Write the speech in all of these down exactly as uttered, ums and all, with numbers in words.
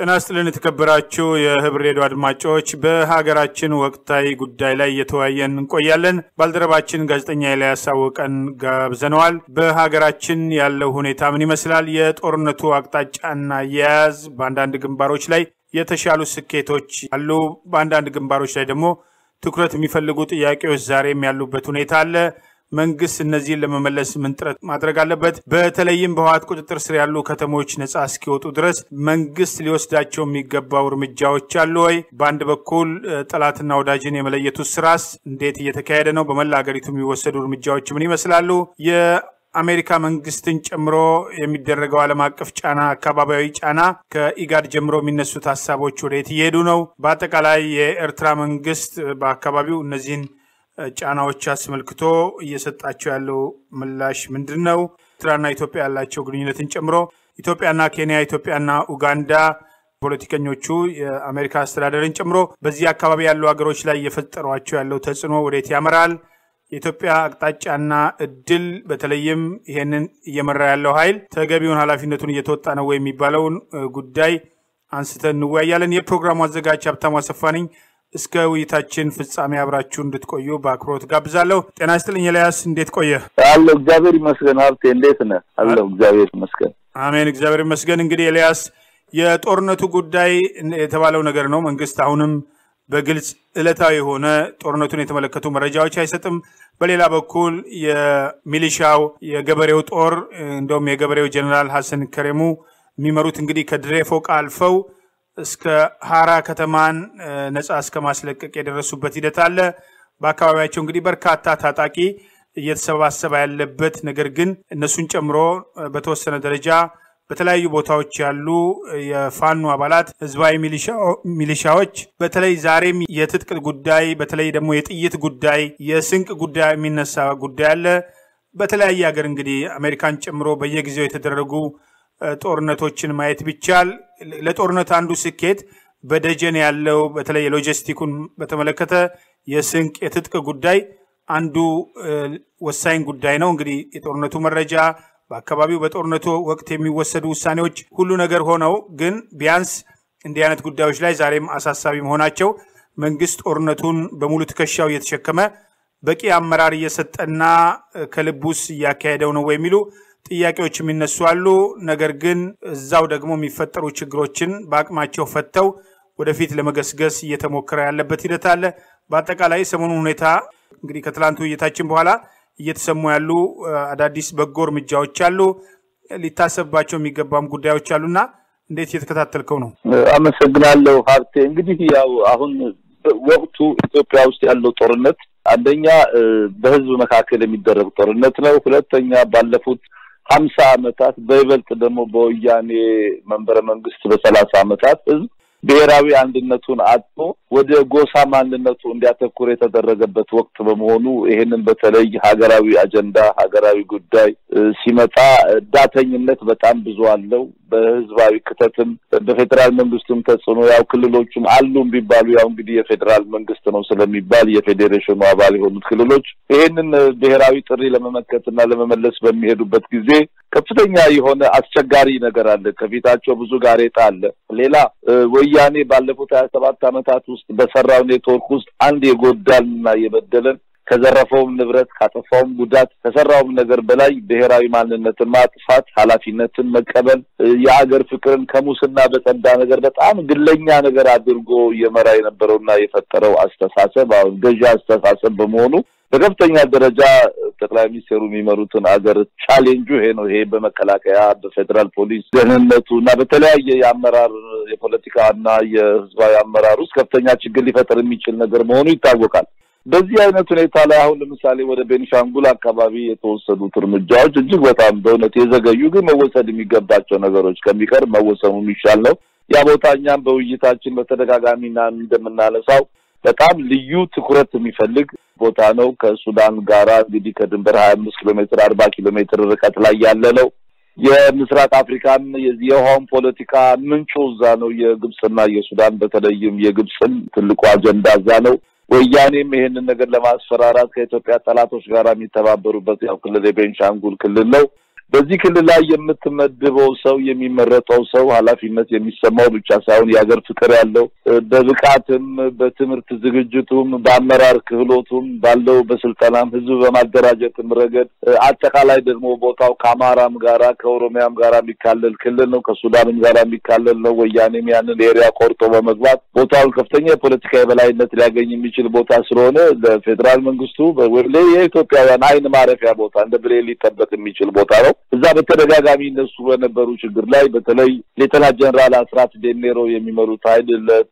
ጤናስጥልን የተከበራችሁ የሕዝብ ሬዲዮ አድማጮች በሀገራችን ወቅታዊ ጉዳይ ላይ የተወያየን እንቆያለን። ባልደረባችን ጋዜጠኛ ኤልያስ አወቀን ጋብዘነዋል። በሀገራችን ያለው ሁኔታ ምን ይመስላል? የጦርነቱ አቅጣጫና የያዝ በአንዳንድ ግንባሮች ላይ የተሻሉ ስኬቶች አሉ፣ በአንዳንድ ግንባሮች ላይ ደግሞ ትኩረት የሚፈልጉ ጥያቄዎች ዛሬም ያሉበት ሁኔታ አለ። መንግስት እነዚህን ለመመለስ ምን ጥረት ማድረግ አለበት? በተለይም በህወሓት ቁጥጥር ስር ያሉ ከተሞች ነፃ እስኪወጡ ድረስ መንግስት ሊወስዳቸው የሚገባው እርምጃዎች አሉ ወይ? በአንድ በኩል ጠላትና ወዳጅን የመለየቱ ስራስ እንዴት እየተካሄደ ነው? በመላ ሀገሪቱ የሚወሰዱ እርምጃዎች ምን ይመስላሉ? የአሜሪካ መንግስትን ጨምሮ የሚደረገው ዓለም አቀፍ ጫና፣ አካባቢያዊ ጫና ከኢጋድ ጀምሮ የሚነሱት ሀሳቦች ወዴት እየሄዱ ነው? በአጠቃላይ የኤርትራ መንግስት በአካባቢው እነዚህን ጫናዎች አስመልክቶ እየሰጣቸው ያለው ምላሽ ምንድነው? ኤርትራና ኢትዮጵያ ያላቸው ግንኙነትን ጨምሮ ኢትዮጵያና ኬንያ፣ ኢትዮጵያና ኡጋንዳ ፖለቲከኞቹ የአሜሪካ አስተዳደርን ጨምሮ በዚህ አካባቢ ያሉ ሀገሮች ላይ እየፈጠሯቸው ያለው ተጽዕኖ ወዴት ያመራል? የኢትዮጵያ አቅጣጫና እድል በተለይም ይሄንን እየመራ ያለው ኃይል ተገቢውን ኃላፊነቱን እየተወጣ ነው ወይ የሚባለውን ጉዳይ አንስተን እንወያያለን። የፕሮግራሙ አዘጋጅ ሀብታሙ አሰፋ ነኝ። እስከ ውይይታችን ፍጻሜ አብራችሁ እንድትቆዩ በአክብሮት ጋብዛለሁ። ጤና ይስጥልኝ ኤልያስ፣ እንዴት ቆየ? አለሁ እግዚአብሔር ይመስገን። ሀብቴ እንዴት ነህ? አለሁ እግዚአብሔር ይመስገን። አሜን እግዚአብሔር ይመስገን። እንግዲህ ኤልያስ የጦርነቱ ጉዳይ የተባለው ነገር ነው። መንግስት አሁንም በግልጽ ዕለታዊ የሆነ ጦርነቱን የተመለከቱ መረጃዎች አይሰጥም። በሌላ በኩል የሚሊሻው የገበሬው ጦር እንደውም የገበሬው ጀነራል ሐሰን ከሬሙ የሚመሩት እንግዲህ ከድሬ ፎቅ አልፈው እስከ ሐራ ከተማን ነፃ እስከ ማስለቀቅ የደረሱበት ሂደት አለ። በአካባቢያቸው እንግዲህ በርካታ ታጣቂ እየተሰባሰበ ያለበት ነገር ግን እነሱን ጨምሮ በተወሰነ ደረጃ በተለያዩ ቦታዎች ያሉ የፋኖ አባላት ህዝባዊ ሚሊሻዎች በተለይ ዛሬም የትጥቅ ጉዳይ በተለይ ደግሞ የጥይት ጉዳይ የስንቅ ጉዳይ የሚነሳ ጉዳይ አለ። በተለያየ ሀገር እንግዲህ አሜሪካን ጨምሮ በየጊዜው የተደረጉ ጦርነቶችን ማየት ቢቻል ለጦርነት አንዱ ስኬት በደጀን ያለው በተለይ ሎጂስቲኩን በተመለከተ የስንቅ የትጥቅ ጉዳይ አንዱ ወሳኝ ጉዳይ ነው። እንግዲህ የጦርነቱ መረጃ በአካባቢው በጦርነቱ ወቅት የሚወሰዱ ውሳኔዎች ሁሉ ነገር ሆነው ግን ቢያንስ እንዲህ አይነት ጉዳዮች ላይ ዛሬም አሳሳቢ መሆናቸው መንግስት ጦርነቱን በሙሉ ትከሻው እየተሸከመ በቂ አመራር እየሰጠና ከልቡስ እያካሄደው ነው ወይ የሚሉ ጥያቄዎች የሚነሱ አሉ። ነገር ግን እዛው ደግሞ የሚፈጠሩ ችግሮችን በአቅማቸው ፈተው ወደፊት ለመገስገስ እየተሞከረ ያለበት ሂደት አለ። በአጠቃላይ ሰሞኑን ሁኔታ እንግዲህ ከትላንቱ ውይይታችን በኋላ እየተሰሙ ያሉ አዳዲስ በጎ እርምጃዎች አሉ፣ ሊታሰብባቸው የሚገባም ጉዳዮች አሉና እንዴት እየተከታተልከው ነው? አመሰግናለሁ ሀብቴ። እንግዲህ ያው አሁን ወቅቱ ኢትዮጵያ ውስጥ ያለው ጦርነት አንደኛ በህዝብ መካከል የሚደረግ ጦርነት ነው። ሁለተኛ ባለፉት ሀምሳ ዓመታት በይበልጥ ደግሞ በወያኔ መንበረ መንግስት በሰላሳ ዓመታት ህዝብ ብሔራዊ አንድነቱን አጥቶ ወደ ጎሳ ማንነቱ እንዲያተኩር የተደረገበት ወቅት በመሆኑ ይሄንን በተለይ ሀገራዊ አጀንዳ ሀገራዊ ጉዳይ ሲመጣ ዳተኝነት በጣም ብዙ አለው። በህዝባዊ ክተትም በፌደራል መንግስቱም ተጽዕኖ ያው ክልሎቹም አሉም ቢባሉ ያው እንግዲህ የፌደራል መንግስት ነው ስለሚባል የፌዴሬሽኑ አባል የሆኑት ክልሎች ይሄንን ብሔራዊ ጥሪ ለመመከትና ለመመለስ በሚሄዱበት ጊዜ ከፍተኛ የሆነ አስቸጋሪ ነገር አለ። ከፊታቸው ብዙ ጋሬጣ አለ። ሌላ ወያኔ ባለፉት ሀያ ሰባት ዓመታት ውስጥ በሰራው ኔትወርክ ውስጥ አንድ የጎዳልና የበደለን ከዘረፈው ንብረት ካጠፋው ጉዳት ከሰራው ነገር በላይ ብሔራዊ ማንነትን ማጥፋት ኃላፊነትን መቀበል የአገር ፍቅርን ከሙስና በጸዳ ነገር በጣም ግለኛ ነገር አድርጎ የመራ የነበረውና የፈጠረው አስተሳሰብ አሁን ገዢ አስተሳሰብ በመሆኑ በከፍተኛ ደረጃ ጠቅላይ ሚኒስትሩ የሚመሩትን አገር ቻሌንጁ ይሄ ነው። ይሄ በመከላከያ በፌደራል ፖሊስ ደህንነቱና በተለያየ የአመራር የፖለቲካና የህዝባዊ አመራር ውስጥ ከፍተኛ ችግር ሊፈጠር የሚችል ነገር መሆኑ ይታወቃል። በዚህ አይነት ሁኔታ ላይ አሁን ለምሳሌ ወደ ቤኒሻንጉል አካባቢ የተወሰዱት እርምጃዎች እጅግ በጣም በእውነት የዘገዩ ግን መወሰድ የሚገባቸው ነገሮች ከሚቀር መወሰኑ የሚሻል ነው። ያ ቦታኛም በውይይታችን በተደጋጋሚና እንደምናነሳው በጣም ልዩ ትኩረት የሚፈልግ ቦታ ነው። ከሱዳን ጋራ እንግዲህ ከድንበር ሀያ አምስት ኪሎ ሜትር አርባ ኪሎ ሜትር ርቀት ላይ ያለ ነው። የምስራቅ አፍሪካን የሆም ፖለቲካ ምንጩ እዛ ነው። የግብጽና የሱዳን በተለይም የግብጽን ትልቁ አጀንዳ እዛ ነው። ወያኔም ይሄንን ነገር ለማስፈራራት ከኢትዮጵያ ጠላቶች ጋር የሚተባበሩበት ያው ክልል የቤንሻንጉል ክልል ነው። በዚህ ክልል ላይ የምትመድበው ሰው የሚመረጠው ሰው ኃላፊነት የሚሰማው ብቻ ሳይሆን ያገር ፍቅር ያለው በብቃትም በትምህርት ዝግጅቱም በአመራር ክህሎቱም ባለው በስልጣናም ህዝብ በማደራጀትም ረገድ አጠቃላይ ደግሞ ቦታው ከአማራም ጋራ ከኦሮሚያም ጋራ የሚካለል ክልል ነው ከሱዳንም ጋራ የሚካለል ነው ወያኔም ያንን ኤሪያ ቆርጦ በመግባት ቦታውን ከፍተኛ የፖለቲካ የበላይነት ሊያገኝ የሚችል ቦታ ስለሆነ ለፌደራል መንግስቱ በወለ የኢትዮጵያውያን አይን ማረፊያ ቦታ እንደ ብሬል ሊጠበቅ የሚችል ቦታ ነው እዛ በተደጋጋሚ እነሱ በነበሩ ችግር ላይ በተለይ ሌተና ጀነራል አስራት ዴኔሮ የሚመሩት ኃይል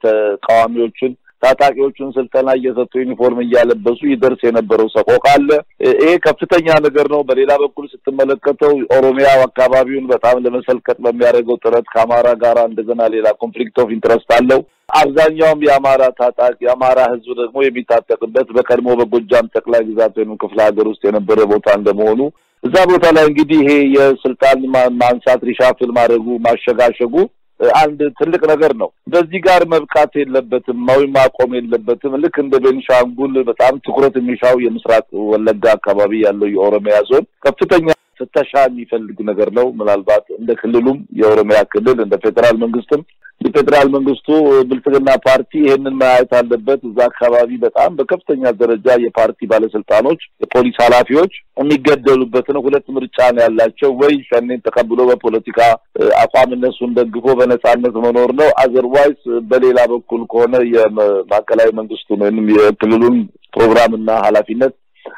ለተቃዋሚዎችን ታጣቂዎችን ስልጠና እየሰጡ ዩኒፎርም እያለበሱ ይደርስ የነበረው ሰቆቃ አለ ይሄ ከፍተኛ ነገር ነው በሌላ በኩል ስትመለከተው ኦሮሚያ አካባቢውን በጣም ለመሰልቀጥ በሚያደርገው ጥረት ከአማራ ጋራ እንደገና ሌላ ኮንፍሊክት ኦፍ ኢንትረስት አለው አብዛኛውም የአማራ ታጣቂ የአማራ ህዝብ ደግሞ የሚታጠቅበት በቀድሞ በጎጃም ጠቅላይ ግዛት ወይም ክፍለ ሀገር ውስጥ የነበረ ቦታ እንደመሆኑ እዛ ቦታ ላይ እንግዲህ ይሄ የስልጣን ማንሳት ሪሻፍል ማድረጉ ማሸጋሸጉ አንድ ትልቅ ነገር ነው በዚህ ጋር መብቃት የለበትም ማዊ ማቆም የለበትም ልክ እንደ ቤንሻንጉል በጣም ትኩረት የሚሻው የምስራቅ ወለጋ አካባቢ ያለው የኦሮሚያ ዞን ከፍተኛ ፍተሻ የሚፈልግ ነገር ነው ምናልባት እንደ ክልሉም የኦሮሚያ ክልል እንደ ፌደራል መንግስትም የፌደራል መንግስቱ ብልጽግና ፓርቲ ይሄንን ማየት አለበት እዛ አካባቢ በጣም በከፍተኛ ደረጃ የፓርቲ ባለስልጣኖች የፖሊስ ኃላፊዎች የሚገደሉበት ነው ሁለት ምርጫ ነው ያላቸው ወይ ሸኔን ተቀብሎ በፖለቲካ አቋም እነሱን ደግፎ በነጻነት መኖር ነው አዘርዋይስ በሌላ በኩል ከሆነ የማከላይ መንግስቱ ነው የክልሉን ፕሮግራምና ኃላፊነት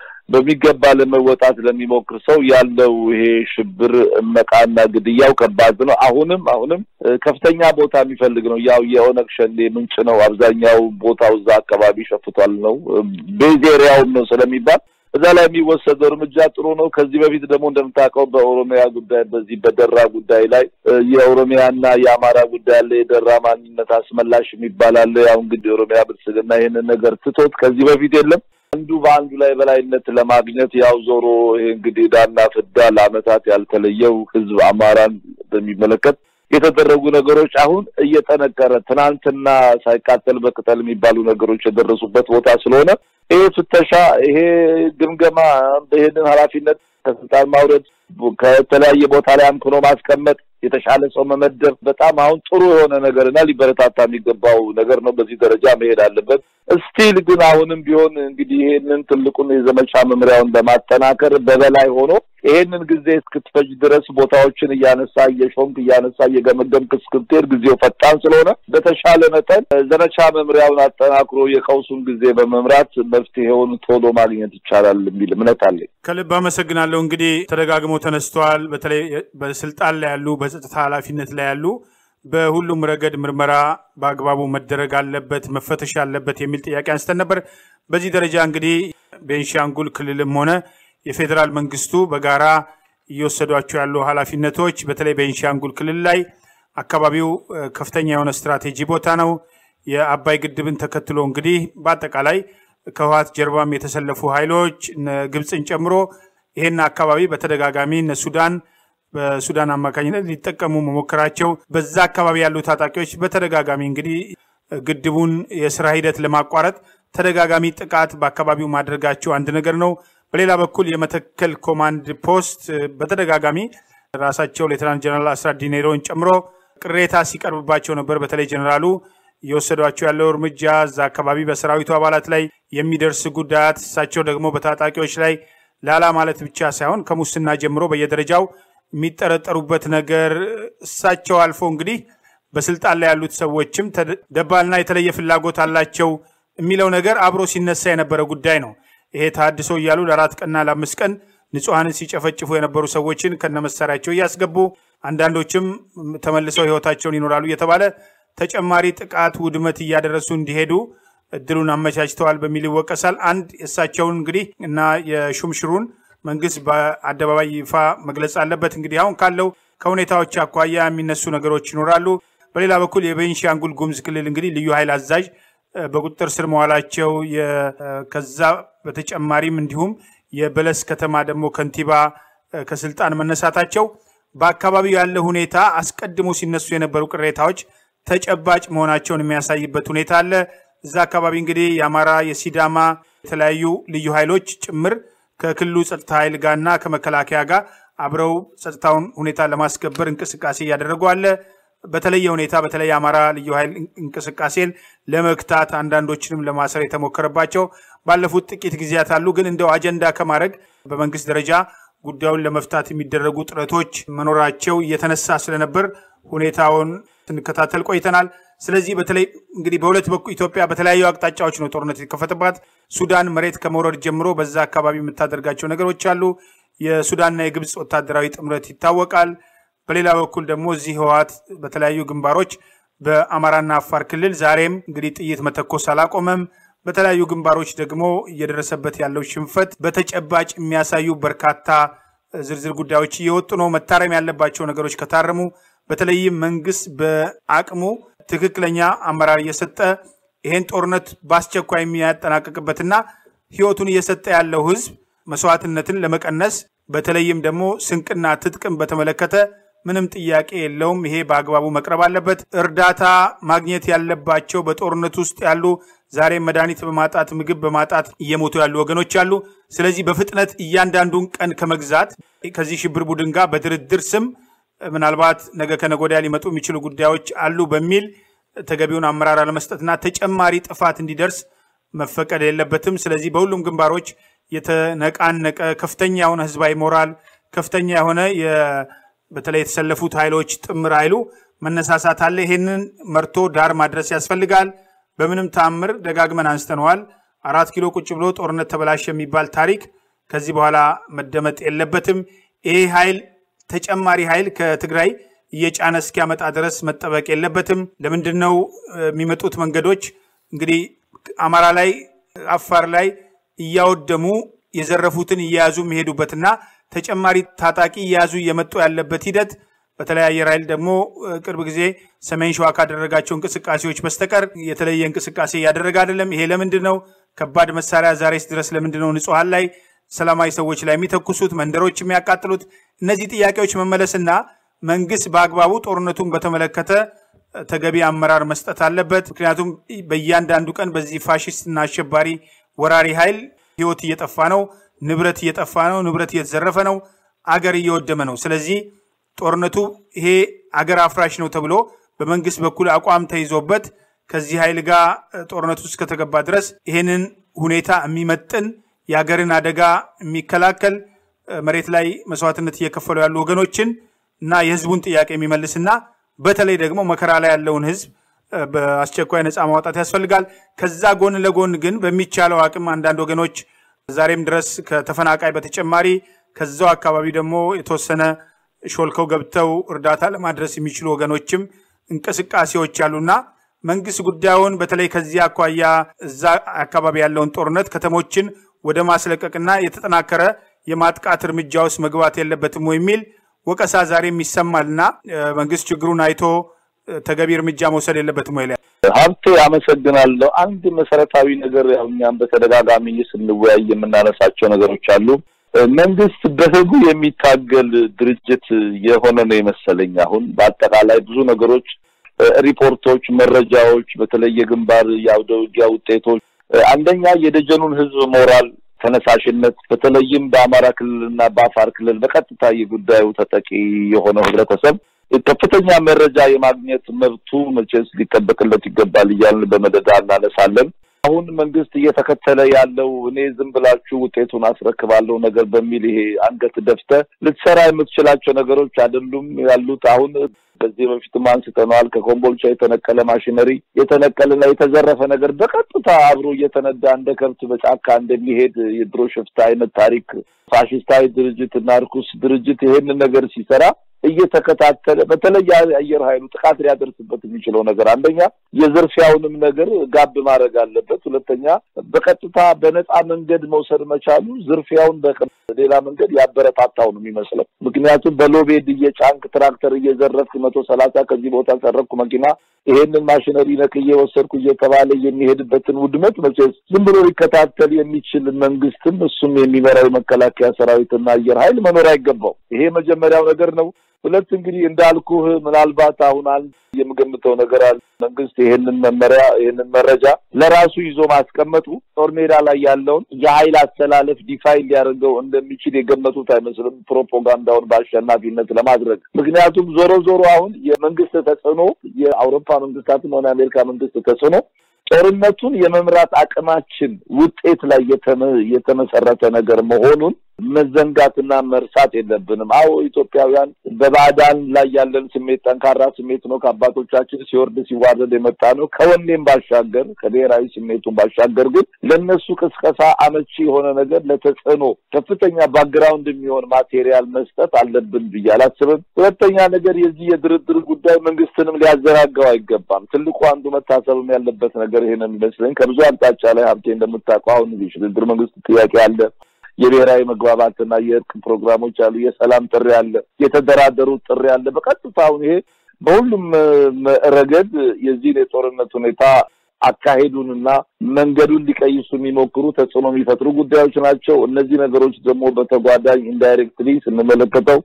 በሚገባ ለመወጣት ለሚሞክር ሰው ያለው ይሄ ሽብር መቃና ግድያው ከባድ ነው አሁንም አሁንም ከፍተኛ ቦታ የሚፈልግ ነው ያው የኦነግ ሸኔ ምንጭ ነው አብዛኛው ቦታው እዛ አካባቢ ሸፍቷል ነው ቤዜሪያው ነው ስለሚባል እዛ ላይ የሚወሰደው እርምጃ ጥሩ ነው ከዚህ በፊት ደግሞ እንደምታውቀው በኦሮሚያ ጉዳይ በዚህ በደራ ጉዳይ ላይ የኦሮሚያና የአማራ ጉዳይ ላይ የደራ ማንነት አስመላሽ የሚባላል ያው እንግዲህ ኦሮሚያ ብልጽግና ይሄንን ነገር ትቶት ከዚህ በፊት የለም አንዱ በአንዱ ላይ በላይነት ለማግኘት ያው ዞሮ ይሄ እንግዲህ ዳና ፍዳ ለአመታት ያልተለየው ህዝብ አማራን በሚመለከት የተደረጉ ነገሮች አሁን እየተነከረ ትናንትና ሳይቃጠል በቅጠል የሚባሉ ነገሮች የደረሱበት ቦታ ስለሆነ ይሄ ፍተሻ ይሄ ግምገማ በሄድን ኃላፊነት ከስልጣን ማውረድ ከተለያየ ቦታ ላይ አንኮኖ ማስቀመጥ የተሻለ ሰው መመደብ በጣም አሁን ጥሩ የሆነ ነገርና ሊበረታታ የሚገባው ነገር ነው በዚህ ደረጃ መሄድ አለበት ስቲል ግን አሁንም ቢሆን እንግዲህ ይሄንን ትልቁን የዘመቻ መምሪያውን በማጠናከር በበላይ ሆኖ ይሄንን ጊዜ እስክትፈጅ ድረስ ቦታዎችን ያነሳ የሾምክ ያነሳ የገመገምክ እስክትሄድ ጊዜው ፈጣን ስለሆነ በተሻለ መጠን ዘመቻ መምሪያውን አጠናክሮ የቀውሱን ጊዜ በመምራት መፍትሄውን ቶሎ ማግኘት ይቻላል የሚል እምነት አለኝ ከልብ አመሰግናለሁ እንግዲህ ተደጋግሞ ተነስተዋል በተለይ በስልጣን ላይ ያሉ በጸጥታ ኃላፊነት ላይ ያሉ በሁሉም ረገድ ምርመራ በአግባቡ መደረግ አለበት መፈተሽ አለበት የሚል ጥያቄ አንስተን ነበር በዚህ ደረጃ እንግዲህ ቤንሻንጉል ክልልም ሆነ የፌደራል መንግስቱ በጋራ እየወሰዷቸው ያሉ ኃላፊነቶች በተለይ ቤንሻንጉል ክልል ላይ አካባቢው ከፍተኛ የሆነ ስትራቴጂ ቦታ ነው የአባይ ግድብን ተከትሎ እንግዲህ በአጠቃላይ ከህወሓት ጀርባም የተሰለፉ ኃይሎች ግብጽን ጨምሮ ይሄን አካባቢ በተደጋጋሚ ሱዳን በሱዳን አማካኝነት ሊጠቀሙ መሞከራቸው በዛ አካባቢ ያሉ ታጣቂዎች በተደጋጋሚ እንግዲህ ግድቡን የሥራ ሂደት ለማቋረጥ ተደጋጋሚ ጥቃት በአካባቢው ማድረጋቸው አንድ ነገር ነው በሌላ በኩል የመተከል ኮማንድ ፖስት በተደጋጋሚ ራሳቸው ሌተናንት ጀነራል አስራት ዲኔሮን ጨምሮ ቅሬታ ሲቀርብባቸው ነበር በተለይ ጀነራሉ የወሰዷቸው ያለው እርምጃ እዛ አካባቢ በሰራዊቱ አባላት ላይ የሚደርስ ጉዳት እሳቸው ደግሞ በታጣቂዎች ላይ ላላ ማለት ብቻ ሳይሆን ከሙስና ጀምሮ በየደረጃው የሚጠረጠሩበት ነገር እሳቸው አልፎ እንግዲህ በስልጣን ላይ ያሉት ሰዎችም ደባልና የተለየ ፍላጎት አላቸው የሚለው ነገር አብሮ ሲነሳ የነበረ ጉዳይ ነው ይሄ ታድሶ ይያሉ ለአራት ቀንና ለአምስት ቀን ንጹሃንን ሲጨፈጭፉ የነበሩ ሰዎችን ከነመሳሪያቸው ያስገቡ አንዳንዶችም ተመልሰው ህይወታቸውን ይኖራሉ የተባለ ተጨማሪ ጥቃት ውድመት ያደረሱ እንዲሄዱ እድሉን አመቻችተዋል በሚል ይወቀሳል አንድ እሳቸውን እንግዲህ እና የሹምሽሩን መንግስት በአደባባይ ይፋ መግለጽ አለበት እንግዲህ አሁን ካለው ከሁኔታዎች አኳያ የሚነሱ ነገሮች ይኖራሉ በሌላ በኩል የቤንሻንጉል ጉሙዝ ክልል እንግዲህ ልዩ ኃይል አዛዥ በቁጥጥር ስር መዋላቸው ከዛ በተጨማሪም እንዲሁም የበለስ ከተማ ደግሞ ከንቲባ ከስልጣን መነሳታቸው በአካባቢው ያለ ሁኔታ አስቀድሞ ሲነሱ የነበሩ ቅሬታዎች ተጨባጭ መሆናቸውን የሚያሳይበት ሁኔታ አለ እዛ አካባቢ እንግዲህ የአማራ የሲዳማ የተለያዩ ልዩ ኃይሎች ጭምር ከክልሉ ጸጥታ ኃይል ጋርና ከመከላከያ ጋር አብረው ጸጥታውን ሁኔታ ለማስከበር እንቅስቃሴ ያደረጉ አለ በተለየ ሁኔታ በተለይ አማራ ልዩ ኃይል እንቅስቃሴን ለመክታት አንዳንዶችንም ለማሰር የተሞከረባቸው ባለፉት ጥቂት ጊዜያት አሉ ግን እንደው አጀንዳ ከማድረግ በመንግስት ደረጃ ጉዳዩን ለመፍታት የሚደረጉ ጥረቶች መኖራቸው እየተነሳ ስለነበር ሁኔታውን ስንከታተል ቆይተናል ስለዚህ በተለይ እንግዲህ በሁለት በኩል ኢትዮጵያ በተለያዩ አቅጣጫዎች ነው ጦርነት የተከፈተባት ሱዳን መሬት ከመውረድ ጀምሮ በዛ አካባቢ የምታደርጋቸው ነገሮች አሉ የሱዳንና የግብጽ ወታደራዊ ጥምረት ይታወቃል በሌላ በኩል ደግሞ እዚህ ህዋት በተለያዩ ግንባሮች በአማራና አፋር ክልል ዛሬም እንግዲህ ጥይት መተኮስ አላቆመም በተለያዩ ግንባሮች ደግሞ እየደረሰበት ያለው ሽንፈት በተጨባጭ የሚያሳዩ በርካታ ዝርዝር ጉዳዮች እየወጡ ነው መታረም ያለባቸው ነገሮች ከታረሙ በተለይም መንግስት በአቅሙ ትክክለኛ አመራር እየሰጠ ይሄን ጦርነት ባስቸኳይ የሚያጠናቅቅበትና ህይወቱን እየሰጠ ያለው ህዝብ መስዋዕትነትን ለመቀነስ በተለይም ደግሞ ስንቅና ትጥቅም በተመለከተ ምንም ጥያቄ የለውም ይሄ በአግባቡ መቅረብ አለበት እርዳታ ማግኘት ያለባቸው በጦርነት ውስጥ ያሉ ዛሬ መድኃኒት በማጣት ምግብ በማጣት እየሞቱ ያሉ ወገኖች አሉ ስለዚህ በፍጥነት እያንዳንዱን ቀን ከመግዛት ከዚህ ሽብር ቡድን ጋር በድርድር ስም ምናልባት ነገ ከነጎዳ ሊመጡ የሚችሉ ጉዳዮች አሉ በሚል ተገቢውን አመራር ለመስጠትና ተጨማሪ ጥፋት እንዲደርስ መፈቀድ የለበትም ስለዚህ በሁሉም ግንባሮች የተነቃነቀ ከፍተኛ የሆነ ህዝባዊ ሞራል ከፍተኛ የሆነ በተለይ የተሰለፉት ኃይሎች ጥምር ኃይሉ መነሳሳት አለ ይሄንን መርቶ ዳር ማድረስ ያስፈልጋል በምንም ተአምር ደጋግመን አንስተነዋል አራት ኪሎ ቁጭ ብሎ ጦርነት ተበላሽ የሚባል ታሪክ ከዚህ በኋላ መደመጥ የለበትም ይሄ ኃይል ተጨማሪ ኃይል ከትግራይ እየጫነ እስኪያመጣ ድረስ መጠበቅ የለበትም ለምንድነው የሚመጡት መንገዶች እንግዲህ አማራ ላይ አፋር ላይ እያወደሙ የዘረፉትን እያያዙ መሄዱበትና ተጨማሪ ታጣቂ እያያዙ የመጡ ያለበት ሂደት በተለያየ ራይል ደግሞ ቅርብ ጊዜ ሰሜን ሸዋ ካደረጋቸው እንቅስቃሴዎች በስተቀር የተለየ እንቅስቃሴ ያደረገ አይደለም ይሄ ለምንድነው ከባድ መሳሪያ ዛሬስ ድረስ ለምንድነው ንጹሃን ላይ ሰላማዊ ሰዎች ላይ የሚተኩሱት መንደሮች የሚያቃጥሉት እነዚህ ጥያቄዎች መመለስና መንግስት በአግባቡ ጦርነቱን በተመለከተ ተገቢ አመራር መስጠት አለበት ምክንያቱም በእያንዳንዱ ቀን በዚህ ፋሺስትና አሸባሪ ወራሪ ኃይል ህይወት እየጠፋ ነው ንብረት እየጠፋ ነው ንብረት እየተዘረፈ ነው አገር እየወደመ ነው ስለዚህ ጦርነቱ ይሄ አገር አፍራሽ ነው ተብሎ በመንግስት በኩል አቋም ተይዞበት ከዚህ ኃይል ጋር ጦርነቱ ውስጥ ከተገባ ድረስ ይሄንን ሁኔታ የሚመጥን ያገርን አደጋ የሚከላከል መሬት ላይ መስዋዕትነት እየከፈሉ ያሉ ወገኖችን እና የሕዝቡን ጥያቄ የሚመልስና በተለይ ደግሞ መከራ ላይ ያለውን ሕዝብ በአስቸኳይ ነፃ ማውጣት ያስፈልጋል ከዛ ጎን ለጎን ግን በሚቻለው አቅም አንዳንድ ወገኖች ዛሬም ድረስ ከተፈናቃይ በተጨማሪ ከዛው አካባቢ ደግሞ የተወሰነ ሾልከው ገብተው እርዳታ ለማድረስ የሚችሉ ወገኖችም እንቅስቃሴዎች አሉና መንግስት ጉዳዩን በተለይ ከዚህ አኳያ እዛ አካባቢ ያለውን ጦርነት ከተሞችን ወደ ማስለቀቅና የተጠናከረ የማጥቃት እርምጃ ውስጥ መግባት የለበትም ወይ የሚል ወቀሳ ዛሬም ይሰማልና መንግስት ችግሩን አይቶ ተገቢ እርምጃ መውሰድ የለበትም ወይ? ሀብቴ አመሰግናለሁ። አንድ መሰረታዊ ነገር ያው እኛም በተደጋጋሚ ስንወያይ የምናነሳቸው ነገሮች አሉ። መንግስት በህጉ የሚታገል ድርጅት የሆነ ነው የመሰለኝ። አሁን በአጠቃላይ ብዙ ነገሮች ሪፖርቶች መረጃዎች በተለየ ግንባር ያውደ ውጊያ ውጤቶች አንደኛ የደጀኑን ህዝብ ሞራል ተነሳሽነት በተለይም በአማራ ክልልና በአፋር ክልል በቀጥታ የጉዳዩ ተጠቂ የሆነው ህብረተሰብ ከፍተኛ መረጃ የማግኘት መብቱ መቼስ ሊጠበቅለት ይገባል እያልን በመደዳ እናነሳለን። አሁን መንግስት እየተከተለ ያለው እኔ ዝም ብላችሁ ውጤቱን አስረክባለሁ ነገር በሚል ይሄ አንገት ደፍተ ልትሰራ የምትችላቸው ነገሮች አይደሉም ያሉት። አሁን በዚህ በፊት አንስተናል ከኮምቦልቻ የተነቀለ ማሽነሪ የተነቀለና የተዘረፈ ነገር በቀጥታ አብሮ እየተነዳ እንደ ከብት በጫካ እንደሚሄድ የድሮ ሽፍታ አይነት ታሪክ ፋሺስታዊ ድርጅትና ርኩስ ድርጅት ይሄን ነገር ሲሰራ እየተከታተለ በተለይ አየር ኃይሉ ጥቃት ሊያደርስበት የሚችለው ነገር አንደኛ የዘርፊያውንም ነገር ጋብ ማድረግ አለበት፣ ሁለተኛ በቀጥታ በነፃ መንገድ መውሰድ መቻሉ ዝርፊያውን በሌላ መንገድ ያበረታታው ነው የሚመስለው። ምክንያቱም በሎቤድ እየጫንክ ትራክተር እየዘረፍክ መቶ ሰላሳ ከዚህ ቦታ ሰረኩ መኪና ይሄንን ማሽነሪ ነክዬ ወሰድኩ እየተባለ የሚሄድበትን ውድመት መቼስ ዝም ብሎ ሊከታተል የሚችል መንግስትም እሱም የሚመራው መከላከያ ሰራዊትና አየር ኃይል መኖር አይገባው። ይሄ መጀመሪያው ነገር ነው። ሁለት እንግዲህ እንዳልኩህ ምናልባት አሁን አንድ የምገምተው ነገር አለ መንግስት ይሄንን መመሪያ ይሄንን መረጃ ለራሱ ይዞ ማስቀመጡ ጦር ሜዳ ላይ ያለውን የኃይል አስተላለፍ ዲፋይን ሊያደርገው እንደሚችል የገመቱት አይመስልም ፕሮፓጋንዳውን በአሸናፊነት ለማድረግ ምክንያቱም ዞሮ ዞሮ አሁን የመንግስት ተጽዕኖ የአውሮፓ መንግስታትም ሆነ አሜሪካ መንግስት ተጽዕኖ ጦርነቱን የመምራት አቅማችን ውጤት ላይ የተመሰረተ ነገር መሆኑን መዘንጋትና መርሳት የለብንም አው ኢትዮጵያውያን በባዳን ላይ ያለን ስሜት ጠንካራ ስሜት ነው ከአባቶቻችን ሲወርድ ሲዋረድ የመጣ ነው ከወኔም ባሻገር ከብሔራዊ ስሜቱን ባሻገር ግን ለነሱ ቅስቀሳ አመቺ የሆነ ነገር ለተጽዕኖ ከፍተኛ ባክግራውንድ የሚሆን ማቴሪያል መስጠት አለብን ብያላስብም ሁለተኛ ነገር የዚህ የድርድር ጉዳይ መንግስትንም ሊያዘራጋው አይገባም ትልቁ አንዱ መታሰብም ያለበት ነገር ይሄንን ይመስለኝ ከብዙ አቅጣጫ ላይ ሀብቴ እንደምታውቀው አሁን የሽግግር መንግስት ጥያቄ አለ የብሔራዊ መግባባትና የእርቅ ፕሮግራሞች አሉ የሰላም ጥሪ አለ የተደራደሩ ጥሪ አለ በቀጥታው ይሄ በሁሉም ረገድ የዚህ የጦርነት ሁኔታ አካሄዱንና መንገዱን ሊቀይሱ የሚሞክሩ ተጽዕኖ የሚፈጥሩ ጉዳዮች ናቸው እነዚህ ነገሮች ደግሞ በተጓዳኝ ኢንዳይሬክትሊ ስንመለከተው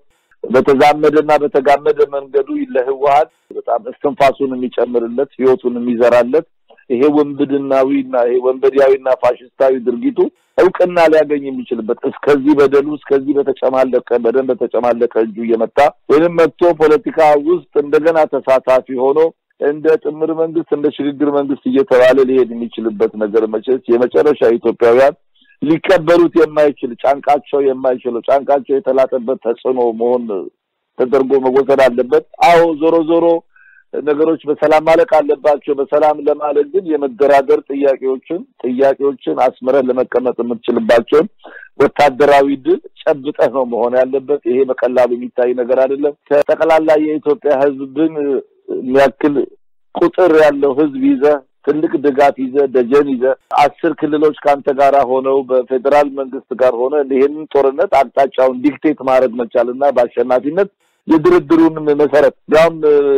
በተዛመደና በተጋመደ መንገዱ ለህወሓት በጣም እስትንፋሱን የሚጨምርለት ህይወቱን የሚዘራለት ይሄ ወንብድናዊና ይሄ ወንበዲያዊና ፋሽስታዊ ድርጊቱ እውቅና ሊያገኝ የሚችልበት እስከዚህ በደሉ እስከዚህ በተጨማለቀ በደም በተጨማለቀ እጁ እየመጣ ወይንም መጥቶ ፖለቲካ ውስጥ እንደገና ተሳታፊ ሆኖ እንደ ጥምር መንግስት እንደ ሽግግር መንግስት እየተባለ ሊሄድ የሚችልበት ነገር መቼስ የመጨረሻ ኢትዮጵያውያን ሊከበሩት የማይችል ጫንቃቸው የማይችለው ጫንቃቸው የተላጠበት ተጽዕኖ መሆን ተደርጎ መወሰድ አለበት አው ዞሮ ዞሮ ነገሮች በሰላም ማለቅ አለባቸው በሰላም ለማለቅ ግን የመደራደር ጥያቄዎችን ጥያቄዎችን አስመረን ለመቀመጥ የምትችልባቸው ወታደራዊ ድል ጨብጠህ ነው መሆን ያለበት ይሄ በቀላሉ የሚታይ ነገር አይደለም ተጠቅላላ የኢትዮጵያ ህዝብን የሚያክል ቁጥር ያለው ህዝብ ይዘ ትልቅ ድጋፍ ይዘ ደጀን ይዘ አስር ክልሎች ካንተ ጋራ ሆነው በፌደራል መንግስት ጋር ሆነ ይሄንን ጦርነት አቅጣጫውን ዲክቴት ማድረግ መቻልና በአሸናፊነት የድርድሩን መሰረት ያም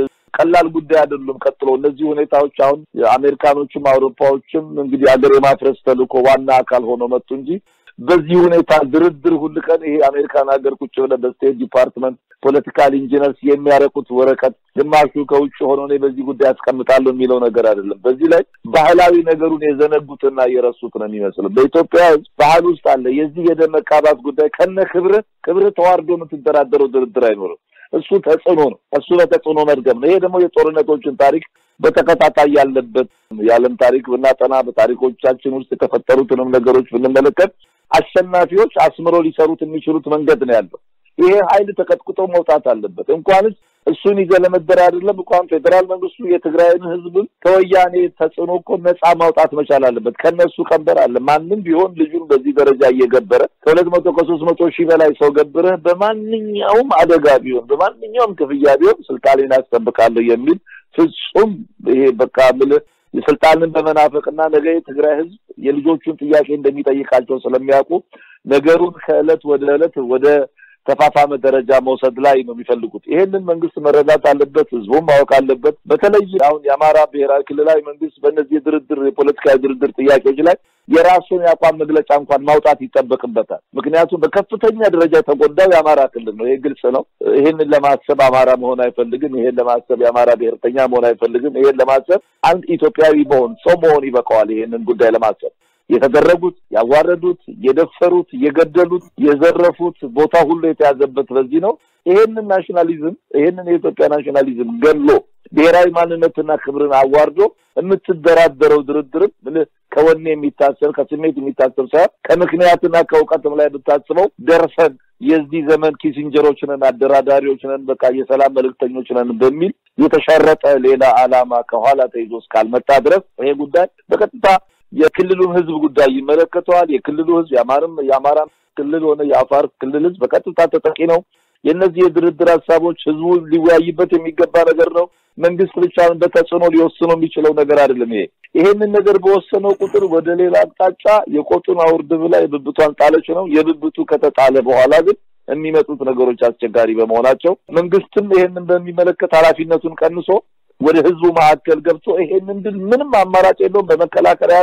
ቀላል ጉዳይ አይደለም ቀጥሎ እነዚህ ሁኔታዎች አሁን አሜሪካኖችም አውሮፓዎችም እንግዲህ አገር የማፍረስ ተልኮ ዋና አካል ሆኖ መጡ እንጂ በዚህ ሁኔታ ድርድር ሁሉ ቀን ይሄ አሜሪካን ሀገር ቁጭ ብለ በስቴት ዲፓርትመንት ፖለቲካል ኢንጂነርስ የሚያረቁት ወረቀት ግማሹ ከውጭ ሆኖ ነው በዚህ ጉዳይ አስቀምጣለሁ የሚለው ነገር አይደለም በዚህ ላይ ባህላዊ ነገሩን የዘነጉትና የረሱት ነው የሚመስለው በኢትዮጵያ ባህል ውስጥ አለ የዚህ የደመቃባት ጉዳይ ከነ ክብር ክብር ተዋርዶ የምትደራደረው ድርድር አይኖርም እሱ ተጽዕኖ ነው እሱ ለተጽዕኖ መድገም ነው ይሄ ደግሞ የጦርነቶችን ታሪክ በተከታታይ ያለበት ያለም ታሪክ ብናጠና በታሪኮቻችን ውስጥ የተፈጠሩትንም ነገሮች ብንመለከት አሸናፊዎች አስምሮ ሊሰሩት የሚችሉት መንገድ ነው ያለው ይሄ ኃይል ተቀጥቅጦ መውጣት አለበት እንኳንስ እሱን ይዘለመደር አይደለም እንኳን ፌደራል መንግስቱ የትግራይን ህዝብን ከወያኔ ተጽዕኖ እኮ ነፃ ማውጣት መቻል አለበት ከነሱ ቀንበር አለ ማንንም ቢሆን ልጁን በዚህ ደረጃ እየገበረ ከሁለት መቶ ከሶስት መቶ ሺህ በላይ ሰው ገብረ በማንኛውም አደጋ ቢሆን በማንኛውም ክፍያ ቢሆን ስልጣኔን አስጠብቃለሁ የሚል ፍጹም ይሄ በቃ ምለ የስልጣንን በመናፈቅና ነገ የትግራይ ህዝብ የልጆቹን ጥያቄ እንደሚጠይቃቸው ስለሚያውቁ ነገሩን ከእለት ወደ እለት ወደ ተፋፋመ ደረጃ መውሰድ ላይ ነው የሚፈልጉት ይሄንን መንግስት መረዳት አለበት ህዝቡም ማወቅ አለበት በተለይ አሁን የአማራ ብሔራዊ ክልላዊ መንግስት በእነዚህ ድርድር የፖለቲካ ድርድር ጥያቄዎች ላይ የራሱን ያቋም መግለጫ እንኳን ማውጣት ይጠበቅበታል ምክንያቱም በከፍተኛ ደረጃ ተጎዳው የአማራ ክልል ነው ይሄ ግልጽ ነው ይሄንን ለማሰብ አማራ መሆን አይፈልግም ይሄን ለማሰብ የአማራ ብሔርተኛ መሆን አይፈልግም ይሄን ለማሰብ አንድ ኢትዮጵያዊ መሆን ሰው መሆን ይበቃዋል ይሄንን ጉዳይ ለማሰብ የተደረጉት ያዋረዱት የደፈሩት የገደሉት የዘረፉት ቦታ ሁሉ የተያዘበት በዚህ ነው ይሄንን ናሽናሊዝም ይሄንን የኢትዮጵያ ናሽናሊዝም ገሎ ብሔራዊ ማንነትና ክብርን አዋርዶ የምትደራደረው ድርድር ከወኔ የሚታሰር ከስሜት የሚታሰር ሳይሆን ከምክንያትና ከውቀትም ላይ ብታስበው ደርሰን የዚህ ዘመን ኪሲንጀሮችንን አደራዳሪዎችንን በቃ የሰላም መልእክተኞችንን በሚል የተሸረጠ ሌላ ዓላማ ከኋላ ተይዞ እስካልመጣ ድረስ ይሄ ጉዳይ በቀጥታ የክልሉን ህዝብ ጉዳይ ይመለከተዋል የክልሉ ህዝብ ያማርም ያማራ ክልል ሆነ የአፋር ክልል ህዝብ በቀጥታ ተጠቂ ነው የነዚህ የድርድር ሐሳቦች ህዝቡ ሊወያይበት የሚገባ ነገር ነው መንግስት ብቻውን በተጽዕኖ ሊወስነው የሚችለው ነገር አይደለም ይሄ ይሄንን ነገር በወሰነው ቁጥር ወደ ሌላ አቅጣጫ የቆጡን አውርድ ብላ የብብቷን ጣለች ነው የብብቱ ከተጣለ በኋላ ግን የሚመጡት ነገሮች አስቸጋሪ በመሆናቸው መንግስትም ይሄንን በሚመለከት ኃላፊነቱን ቀንሶ ወደ ህዝቡ ማዕከል ገብቶ ይሄንን ድል ምንም አማራጭ የለውም በመከላከል ያልቅም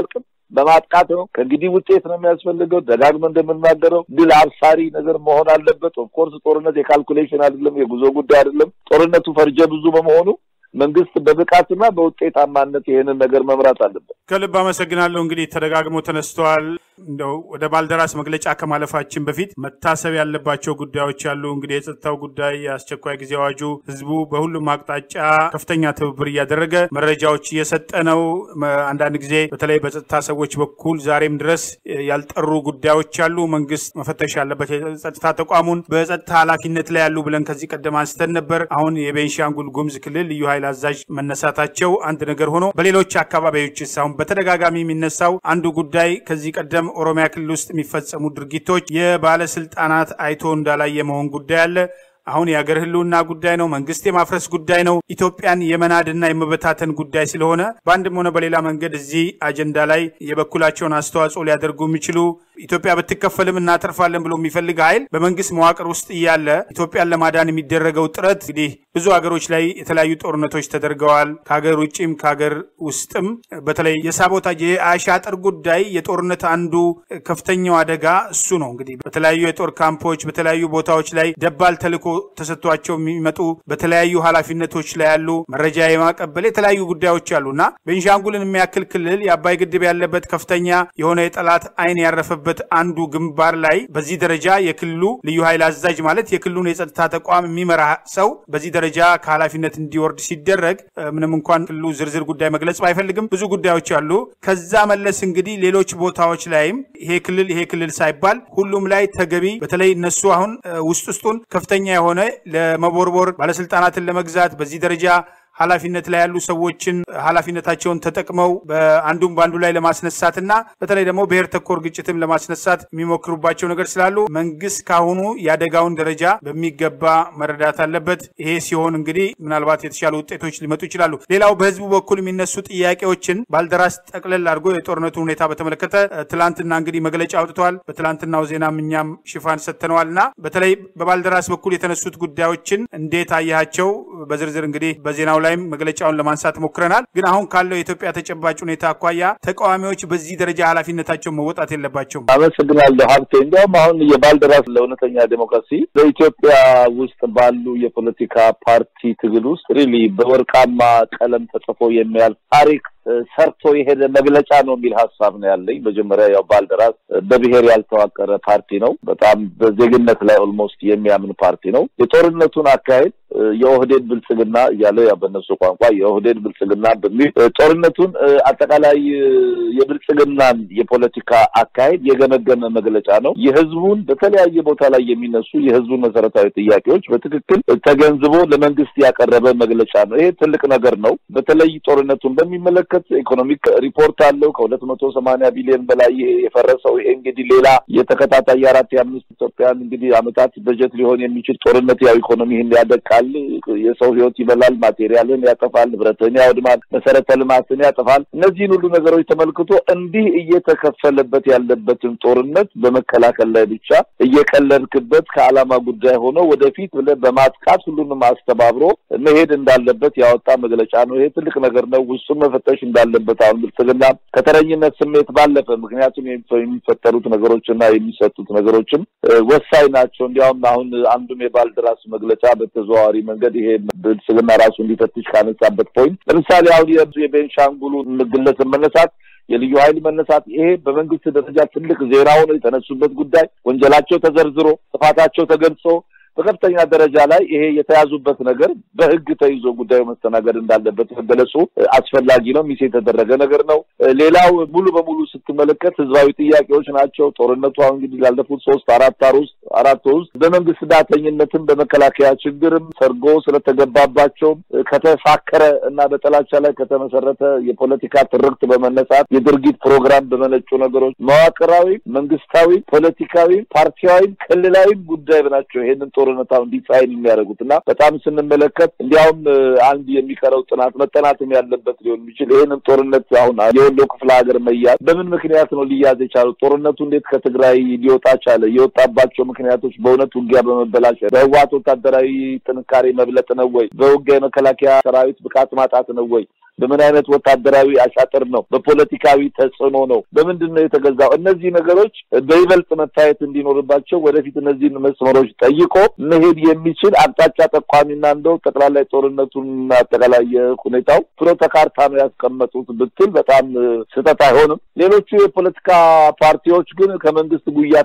በማጥቃት ነው ከእንግዲህ ውጤት ነው የሚያስፈልገው ደጋግመን እንደምናገረው ድል አብሳሪ ነገር መሆን አለበት ኦፍ ኮርስ ጦርነት የካልኩሌሽን አይደለም የጉዞ ጉዳይ አይደለም ጦርነቱ ፈርጀ ብዙ በመሆኑ መንግስት በብቃትና በውጤታማነት ይሄንን ነገር መምራት አለበት ከልብ አመሰግናለሁ እንግዲህ ተደጋግሞ ተነስተዋል እንደው ወደ ባልደራስ መግለጫ ከማለፋችን በፊት መታሰብ ያለባቸው ጉዳዮች አሉ እንግዲህ የጸጥታው ጉዳይ ያስቸኳይ ጊዜ አዋጁ ህዝቡ በሁሉም አቅጣጫ ከፍተኛ ትብብር ያደረገ መረጃዎች እየሰጠ ነው አንዳንድ ጊዜ በተለይ በጸጥታ ሰዎች በኩል ዛሬም ድረስ ያልጠሩ ጉዳዮች አሉ መንግስት መፈተሽ ያለበት የጸጥታ ተቋሙን በጸጥታ ኃላፊነት ላይ ያሉ ብለን ከዚህ ቀደም አንስተን ነበር አሁን የቤንሻንጉል ጉሙዝ ክልል ልዩ ኃይል አዛዥ መነሳታቸው አንድ ነገር ሆኖ በሌሎች አካባቢዎች ሳይሆን በተደጋጋሚ የሚነሳው አንዱ ጉዳይ ከዚህ ቀደም ኦሮሚያ ክልል ውስጥ የሚፈጸሙ ድርጊቶች የባለስልጣናት አይቶ እንዳላየ መሆን ጉዳይ አለ አሁን ያገር ህልውና ጉዳይ ነው መንግስት የማፍረስ ጉዳይ ነው ኢትዮጵያን የመናድና የመበታተን ጉዳይ ስለሆነ ባንድም ሆነ በሌላ መንገድ እዚህ አጀንዳ ላይ የበኩላቸውን አስተዋጽኦ ሊያደርጉ የሚችሉ ኢትዮጵያ በትከፈልም እናተርፋለን ብሎ የሚፈልግ ኃይል በመንግስት መዋቅር ውስጥ ይያለ ኢትዮጵያን ለማዳን የሚደረገው ጥረት እንግዲህ ብዙ ሀገሮች ላይ የተለያዩ ጦርነቶች ተደርገዋል ከሀገር ውጪም ከሀገር ውስጥም በተለይ የሳቦታጅ የአሻጥር ጉዳይ የጦርነት አንዱ ከፍተኛው አደጋ እሱ ነው እንግዲህ በተለያዩ የጦር ካምፖች በተለያዩ ቦታዎች ላይ ደባል ተልኮ ተሰጥቷቸው የሚመጡ በተለያዩ ኃላፊነቶች ላይ ያሉ መረጃ የማቀበል የተለያዩ ጉዳዮች አሉና ቤንሻንጉልን የሚያክል ክልል የአባይ ግድብ ያለበት ከፍተኛ የሆነ የጠላት አይን ያረፈበት አንዱ ግንባር ላይ በዚህ ደረጃ የክልሉ ልዩ ኃይል አዛዥ ማለት የክልሉን የጸጥታ ተቋም የሚመራ ሰው በዚህ ደረጃ ከኃላፊነት እንዲወርድ ሲደረግ ምንም እንኳን ክልሉ ዝርዝር ጉዳይ መግለጽ ባይፈልግም ብዙ ጉዳዮች አሉ ከዛ መለስ እንግዲህ ሌሎች ቦታዎች ላይም ይሄ ክልል ይሄ ክልል ሳይባል ሁሉም ላይ ተገቢ በተለይ እነሱ አሁን ውስጥ ውስጡን ከፍተኛ የሆነ ለመቦርቦር ባለስልጣናትን ለመግዛት በዚህ ደረጃ ኃላፊነት ላይ ያሉ ሰዎችን ኃላፊነታቸውን ተጠቅመው በአንዱም ባንዱ ላይ ለማስነሳትና በተለይ ደግሞ ብሔር ተኮር ግጭትም ለማስነሳት የሚሞክሩባቸው ነገር ስላሉ መንግስት ካሁኑ ያደጋውን ደረጃ በሚገባ መረዳት አለበት ይሄ ሲሆን እንግዲህ ምናልባት የተሻሉ ውጤቶች ሊመጡ ይችላሉ ሌላው በህዝቡ በኩል የሚነሱ ጥያቄዎችን ባልደራስ ጠቅለል አድርጎ የጦርነቱ ሁኔታ በተመለከተ ትላንትና እንግዲህ መግለጫ አውጥተዋል በትላንትናው ዜናም እኛም ሽፋን ሰጥተናልና በተለይ በባልደራስ በኩል የተነሱት ጉዳዮችን እንዴት አያቸው በዝርዝር እንግዲህ በዜናው ላይ መግለጫውን ለማንሳት ሞክረናል ግን አሁን ካለው የኢትዮጵያ ተጨባጭ ሁኔታ አኳያ ተቃዋሚዎች በዚህ ደረጃ ኃላፊነታቸው መወጣት የለባቸው አመሰግናለሁ ሀብቴ እንደውም አሁን የባልደራስ ለእውነተኛ ዲሞክራሲ በኢትዮጵያ ውስጥ ባሉ የፖለቲካ ፓርቲ ትግል ውስጥ ሪሊ በወርቃማ ቀለም ተጽፎ የሚያልፍ ታሪክ ሰርቶ የሄደ መግለጫ ነው የሚል ሐሳብ ነው ያለኝ መጀመሪያ ያው ባልደራስ በብሔር ያልተዋቀረ ፓርቲ ነው በጣም በዜግነት ላይ ኦልሞስት የሚያምን ፓርቲ ነው የጦርነቱን አካሄድ የኦህዴድ ብልጽግና ያለ ያበነሱ ቋንቋ የኦህዴድ ብልጽግና በሚል ጦርነቱን አጠቃላይ የብልጽግናን የፖለቲካ አካሄድ የገመገመ መግለጫ ነው የሕዝቡን በተለያየ ቦታ ላይ የሚነሱ የሕዝቡን መሰረታዊ ጥያቄዎች በትክክል ተገንዝቦ ለመንግስት ያቀረበ መግለጫ ነው ይሄ ትልቅ ነገር ነው በተለይ ጦርነቱን በሚመለከት ኢኮኖሚክ ሪፖርት አለው ከሁለት መቶ ሰማንያ ቢሊዮን በላይ የፈረሰው ይሄ እንግዲህ ሌላ የተከታታይ አራት የአምስት ኢትዮጵያን እንግዲህ አመታት በጀት ሊሆን የሚችል ጦርነት ያው ኢኮኖሚን ያደቃል የሰው ህይወት ይበላል ማቴሪያልን ያጠፋል ብረትን ያወድማል መሰረተ ልማትን ያጠፋል እነዚህን ሁሉ ነገሮች ተመልክቶ እንዲህ እየተከፈለበት ያለበትን ጦርነት በመከላከል ላይ ብቻ እየቀለድክበት ከዓላማ ጉዳይ ሆኖ ወደፊት ብለ በማጥቃት ሁሉንም አስተባብሮ መሄድ እንዳለበት ያወጣ መግለጫ ነው ይሄ ትልቅ ነገር ነው ውስጡን መፈተሽ እንዳለበት አሁን ብልጽግና ከተረኝነት ስሜት ባለፈ ምክንያቱም የሚፈጠሩት ነገሮችና የሚሰጡት ነገሮችም ወሳኝ ናቸው እንዲያውም አሁን አንዱም የባልደራስ መግለጫ በተዘዋዋሪ መንገድ ይሄ ብልጽግና ራሱ እንዲፈትሽ ካነሳበት ፖይንት ለምሳሌ አሁን የቤንሻንጉሉ ግለሰብ መነሳት የልዩ ኃይል መነሳት ይሄ በመንግስት ደረጃ ትልቅ ዜናው ነው የተነሱበት ጉዳይ ወንጀላቸው ተዘርዝሮ ጥፋታቸው ተገልጾ በከፍተኛ ደረጃ ላይ ይሄ የተያዙበት ነገር በህግ ተይዞ ጉዳዩ መስተናገድ እንዳለበት መገለጹ አስፈላጊ ነው ሚስ የተደረገ ነገር ነው ሌላው ሙሉ በሙሉ ስትመለከት ህዝባዊ ጥያቄዎች ናቸው ጦርነቱ አሁን እንግዲህ ላለፉት ሶስት አራት አሩስ አራት ውስጥ በመንግስት ዳተኝነትም በመከላከያ ችግርም ሰርጎ ስለተገባባቸው ከተፋከረ እና በጠላቻ ላይ ከተመሰረተ የፖለቲካ ትርክት በመነሳት የድርጊት ፕሮግራም በመነጩ ነገሮች መዋቅራዊ መንግስታዊ ፖለቲካዊ ፓርቲያዊ ክልላዊ ጉዳይ ናቸው ይሄንን ጦርነታው እንዲፋይን የሚያደርጉትና በጣም ስንመለከት እንዲያውም አንድ የሚቀረው ጥናት መጠናትም ያለበት ሊሆን ይችላል ይሄንን ጦርነት አሁን የወሎ ክፍለ ሀገር መያዝ በምን ምክንያት ነው ሊያዝ የቻለው ጦርነቱ እንዴት ከትግራይ ሊወጣ ቻለ የወጣባቸው ምክንያቶች በእውነቱ ውጊያ በመበላሸት በህወሓት ወታደራዊ ጥንካሬ መብለጥ ነው ወይ በውጊያ መከላከያ ሰራዊት ብቃት ማጣት ነው ወይ በምን አይነት ወታደራዊ አሻጥር ነው በፖለቲካዊ ተጽዕኖ ነው በምንድነው የተገዛው እነዚህ ነገሮች በይበልጥ መታየት እንዲኖርባቸው ወደፊት እነዚህ መስመሮች ጠይቆ መሄድ የሚችል አቅጣጫ ጠቋሚና እንደው ጠቅላላ ጦርነቱን አጠቃላይ ሁኔታው ፍኖተ ካርታ ነው ያስቀመጡት ብትል በጣም ስህተት አይሆንም ሌሎቹ የፖለቲካ ፓርቲዎች ግን ከመንግስት ጉያ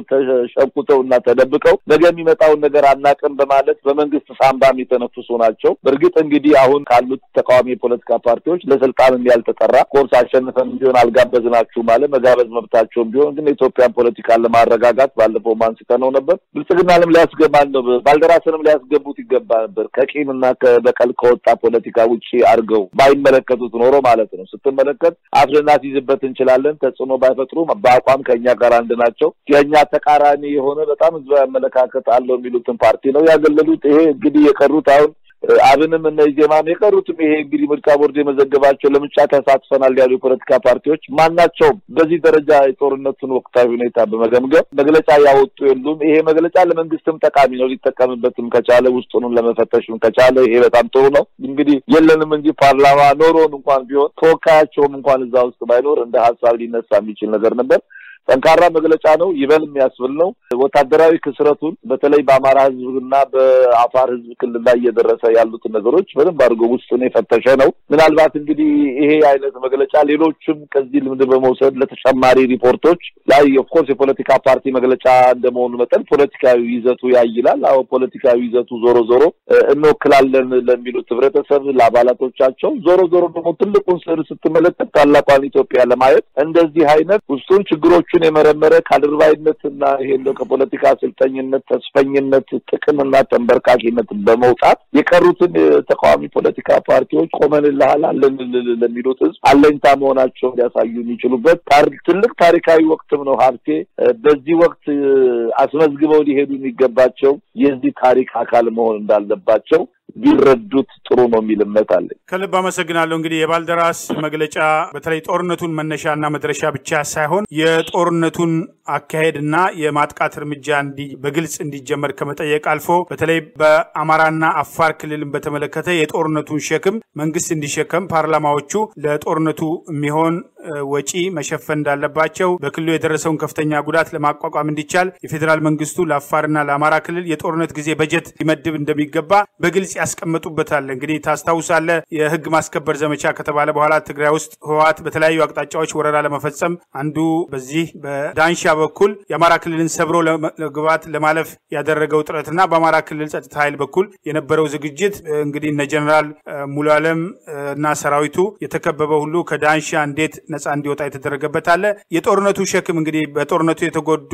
ተሸውተውና ተደብቀው ነገ የሚመጣው ነገር አናቀም በማለት በመንግስት ሳምባም የተነፍሱ ናቸው በርግጥ እንግዲህ አሁን ካሉት ተቃዋሚ የፖለቲካ ፓርቲዎች ለስልጣን ያልተጠራ ኮርስ አሸንፈን ቢሆን አልጋበዝናችሁ ማለት መጋበዝ መብታቸው ቢሆን ግን ኢትዮጵያን ፖለቲካ ለማረጋጋት ባለፈው ማንስተነው ነበር ብልጽግናንም ሊያስገባን ነው ባልደራስንም ሊያስገቡት ይገባ ነበር ከቂምና ከበቀል ከወጣ ፖለቲካ ውጪ አርገው ባይመለከቱት ኖሮ ማለት ነው ስትመለከት አፍለናት ይዝበት እንችላለን ተጽዕኖ ባይፈጥሩ በአቋም ከኛ ጋር አንድ ናቸው የኛ ተቃራኒ የሆነ በጣም ህዝባዊ አመለካከት አለው የሚሉትን ፓርቲ ነው ያገለሉት ይሄ እንግዲህ የቀሩት አሁን አብንም እና ኢዜማም የቀሩትም ይሄ እንግዲህ ምርጫ ቦርድ የመዘገባቸው ለምርጫ ተሳትፈናል ያሉ የፖለቲካ ፓርቲዎች ማናቸው በዚህ ደረጃ የጦርነቱን ወቅታዊ ሁኔታ በመገምገም መግለጫ ያወጡ የሉም ይሄ መግለጫ ለመንግስትም ጠቃሚ ነው ሊጠቀምበትም ከቻለ ውስጡንም ለመፈተሽም ከቻለ ይሄ በጣም ጥሩ ነው እንግዲህ የለንም እንጂ ፓርላማ ኖሮን እንኳን ቢሆን ተወካያቸውም እንኳን እዛ ውስጥ ባይኖር እንደ ሐሳብ ሊነሳ የሚችል ነገር ነበር ጠንካራ መግለጫ ነው ይበል የሚያስብል ነው ወታደራዊ ክስረቱን በተለይ በአማራ ህዝብና በአፋር ህዝብ ክልል ላይ እየደረሰ ያሉት ነገሮች በደንብ አድርጎ ውስጡን የፈተሸ ነው ምናልባት እንግዲህ ይሄ አይነት መግለጫ ሌሎችም ከዚህ ልምድ በመውሰድ ለተጨማሪ ሪፖርቶች ላይ ኦፍ ኮርስ የፖለቲካ ፓርቲ መግለጫ እንደመሆኑ መጠን ፖለቲካዊ ይዘቱ ያይላል አው ፖለቲካዊ ይዘቱ ዞሮ ዞሮ እንወክላለን ለሚሉት ህብረተሰብ ለአባላቶቻቸው ዞሮ ዞሮ ደግሞ ትልቁን ስር ስትመለከት ታላቋን ኢትዮጵያ ለማየት እንደዚህ አይነት ውስጡን ችግሮች የመረመረ ካልርባይነትና ይሄን ከፖለቲካ ስልጣኝነት ተስፈኝነት ጥቅምና ተንበርካኪነት በመውጣት የቀሩትን ተቃዋሚ ፖለቲካ ፓርቲዎች ቆመንልሃል ለሚሉት አለኝታ መሆናቸው ሊያሳዩ የሚችሉበት ትልቅ ታሪካዊ ወቅትም ነው ሀብቴ በዚህ ወቅት አስመዝግበው ሊሄዱ የሚገባቸው የዚህ ታሪክ አካል መሆን እንዳለባቸው ቢረዱት ጥሩ ነው የሚልመት አለ ከልብ አመሰግናለሁ እንግዲህ የባልደራስ መግለጫ በተለይ ጦርነቱን መነሻና መድረሻ ብቻ ሳይሆን የጦርነቱን አካሄድና የማጥቃት እርምጃ እንዲ በግልጽ እንዲጀመር ከመጠየቅ አልፎ በተለይ በአማራና አፋር ክልልን በተመለከተ የጦርነቱን ሸክም መንግስት እንዲሸከም ፓርላማዎቹ ለጦርነቱ የሚሆን ወጪ መሸፈን እንዳለባቸው በክልሉ የደረሰውን ከፍተኛ ጉዳት ለማቋቋም እንዲቻል የፌደራል መንግስቱ ለአፋርና ለአማራ ክልል የጦርነት ጊዜ በጀት ሊመድብ እንደሚገባ በግልጽ ያስቀምጡበታል እንግዲህ ታስታውሳለ የህግ ማስከበር ዘመቻ ከተባለ በኋላ ትግራይ ውስጥ ህወሓት በተለያዩ አቅጣጫዎች ወረራ ለመፈጸም አንዱ በዚህ በዳንሻ በኩል የአማራ ክልልን ሰብሮ ለግባት ለማለፍ ያደረገው ጥረትና በአማራ ክልል ጸጥታ ኃይል በኩል የነበረው ዝግጅት እንግዲህ እነ ጀነራል ሙሉዓለም እና ሰራዊቱ የተከበበው ሁሉ ከዳንሻ እንዴት ነፃ እንዲወጣ የተደረገበት አለ የጦርነቱ ሸክም እንግዲህ በጦርነቱ የተጎዱ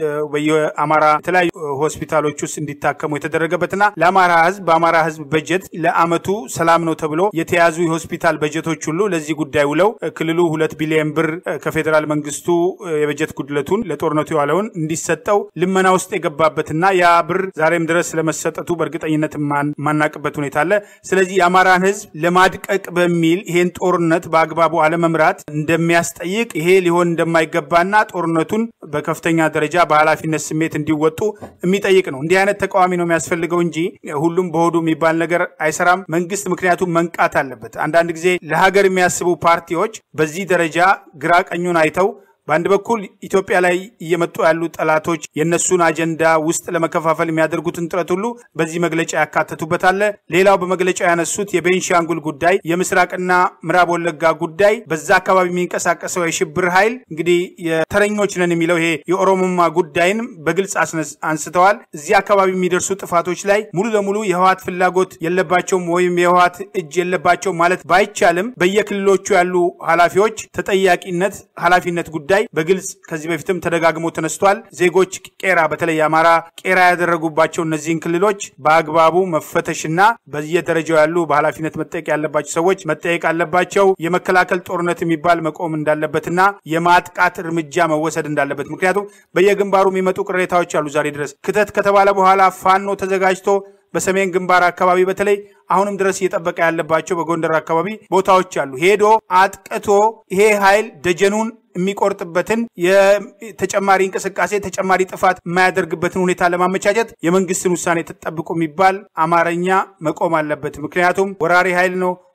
በየአማራ ተለያዩ ሆስፒታሎች ውስጥ እንዲታከሙ የተደረገበትና ለአማራ ህዝብ በአማራ ህዝብ በጀት ለአመቱ ሰላም ነው ተብሎ የተያዙ የሆስፒታል በጀቶች ሁሉ ለዚህ ጉዳይ ውለው ክልሉ ሁለት ቢሊዮን ብር ከፌደራል መንግስቱ የበጀት ጉድለቱን ለጦርነቱ ያለውን እንዲሰጠው ልመና ውስጥ የገባበትና ያ ብር ዛሬም ድረስ ለመሰጠቱ በእርግጠኝነት ማናቀበት ሁኔታ አለ ስለዚህ የአማራን ህዝብ ለማድቀቅ በሚል ይሄን ጦርነት በአግባቡ አለመምራት እንደሚያስጠይቅ ይሄ ሊሆን እንደማይገባና ጦርነቱን በከፍተኛ ደረጃ በኃላፊነት ስሜት እንዲወጡ የሚጠይቅ ነው እንዲህ አይነት ተቃዋሚ ነው የሚያስፈልገው እንጂ ሁሉም በሆዱ የሚባል ነገር አይሰራም መንግስት ምክንያቱም መንቃት አለበት አንዳንድ ጊዜ ለሀገር የሚያስቡ ፓርቲዎች በዚህ ደረጃ ግራ ቀኙን አይተው በአንድ በኩል ኢትዮጵያ ላይ እየመጡ ያሉ ጠላቶች የነሱን አጀንዳ ውስጥ ለመከፋፈል የሚያደርጉትን ጥረት ሁሉ በዚህ መግለጫ ያካተቱበት አለ ሌላው በመግለጫው ያነሱት የቤንሻንጉል ጉዳይ የምስራቅና ምዕራብ ወለጋ ጉዳይ በዛ አካባቢ የሚንቀሳቀሰው የሽብር ኃይል እንግዲህ የተረኞች ነን የሚለው ይሄ የኦሮሞማ ጉዳይን በግልጽ አንስተዋል እዚህ አካባቢ የሚደርሱ ጥፋቶች ላይ ሙሉ ለሙሉ የህወሓት ፍላጎት የለባቸውም ወይም የህወሓት እጅ የለባቸው ማለት ባይቻልም በየክልሎቹ ያሉ ኃላፊዎች ተጠያቂነት ኃላፊነት ጉዳይ በግልጽ ከዚህ በፊትም ተደጋግሞ ተነስቷል ዜጎች ቄራ በተለይ አማራ ቄራ ያደረጉባቸው እነዚህን ክልሎች በአግባቡ መፈተሽና በየደረጃው ያሉ በኃላፊነት መጠየቅ ያለባቸው ሰዎች መጠየቅ አለባቸው የመከላከል ጦርነት የሚባል መቆም እንዳለበትና የማጥቃት እርምጃ መወሰድ እንዳለበት ምክንያቱም በየግንባሩ የሚመጡ ቅሬታዎች አሉ ዛሬ ድረስ ክተት ከተባለ በኋላ ፋኖ ተዘጋጅቶ በሰሜን ግንባር አካባቢ በተለይ አሁንም ድረስ እየተጠበቀ ያለባቸው በጎንደር አካባቢ ቦታዎች አሉ ሄዶ አጥቅቶ ይሄ ኃይል ደጀኑን የሚቆርጥበትን የተጨማሪ እንቅስቃሴ ተጨማሪ ጥፋት የማያደርግበትን ሁኔታ ለማመቻቸት የመንግስትን ውሳኔ ተጠብቆ የሚባል አማርኛ መቆም አለበት ምክንያቱም ወራሪ ኃይል ነው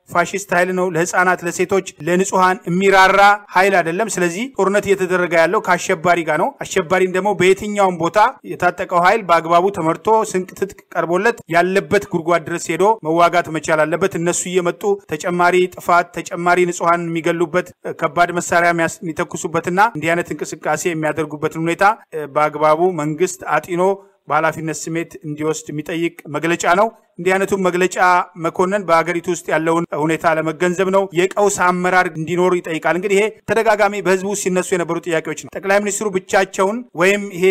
ፋሺስት ኃይል ነው ለህፃናት ለሴቶች ለንጹሃን የሚራራ ኃይል አይደለም ስለዚህ ጦርነት እየተደረገ ያለው ከአሸባሪ ጋር ነው አሸባሪን ደግሞ በየትኛውም ቦታ የታጠቀው ኃይል በአግባቡ ተመርቶ ስንቅ ትጥቅ ቀርቦለት ያለበት ጉርጓድ ድረስ ሄዶ መዋጋት መቻል አለበት እነሱ እየመጡ ተጨማሪ ጥፋት ተጨማሪ ንጹሃን የሚገሉበት ከባድ መሳሪያ የሚተኩሱበትና እንዲህ አይነት እንቅስቃሴ የሚያደርጉበት ሁኔታ በአግባቡ መንግስት አጢኖ በኃላፊነት ስሜት እንዲወስድ የሚጠይቅ መግለጫ ነው እንዲህ አይነቱ መግለጫ መኮንን በአገሪቱ ውስጥ ያለውን ሁኔታ ለመገንዘብ ነው የቀውስ አመራር እንዲኖር ይጠይቃል እንግዲህ ይሄ ተደጋጋሚ በህዝቡ ሲነሱ የነበሩ ጥያቄዎች ነው ጠቅላይ ሚኒስትሩ ብቻቸውን ወይም ይሄ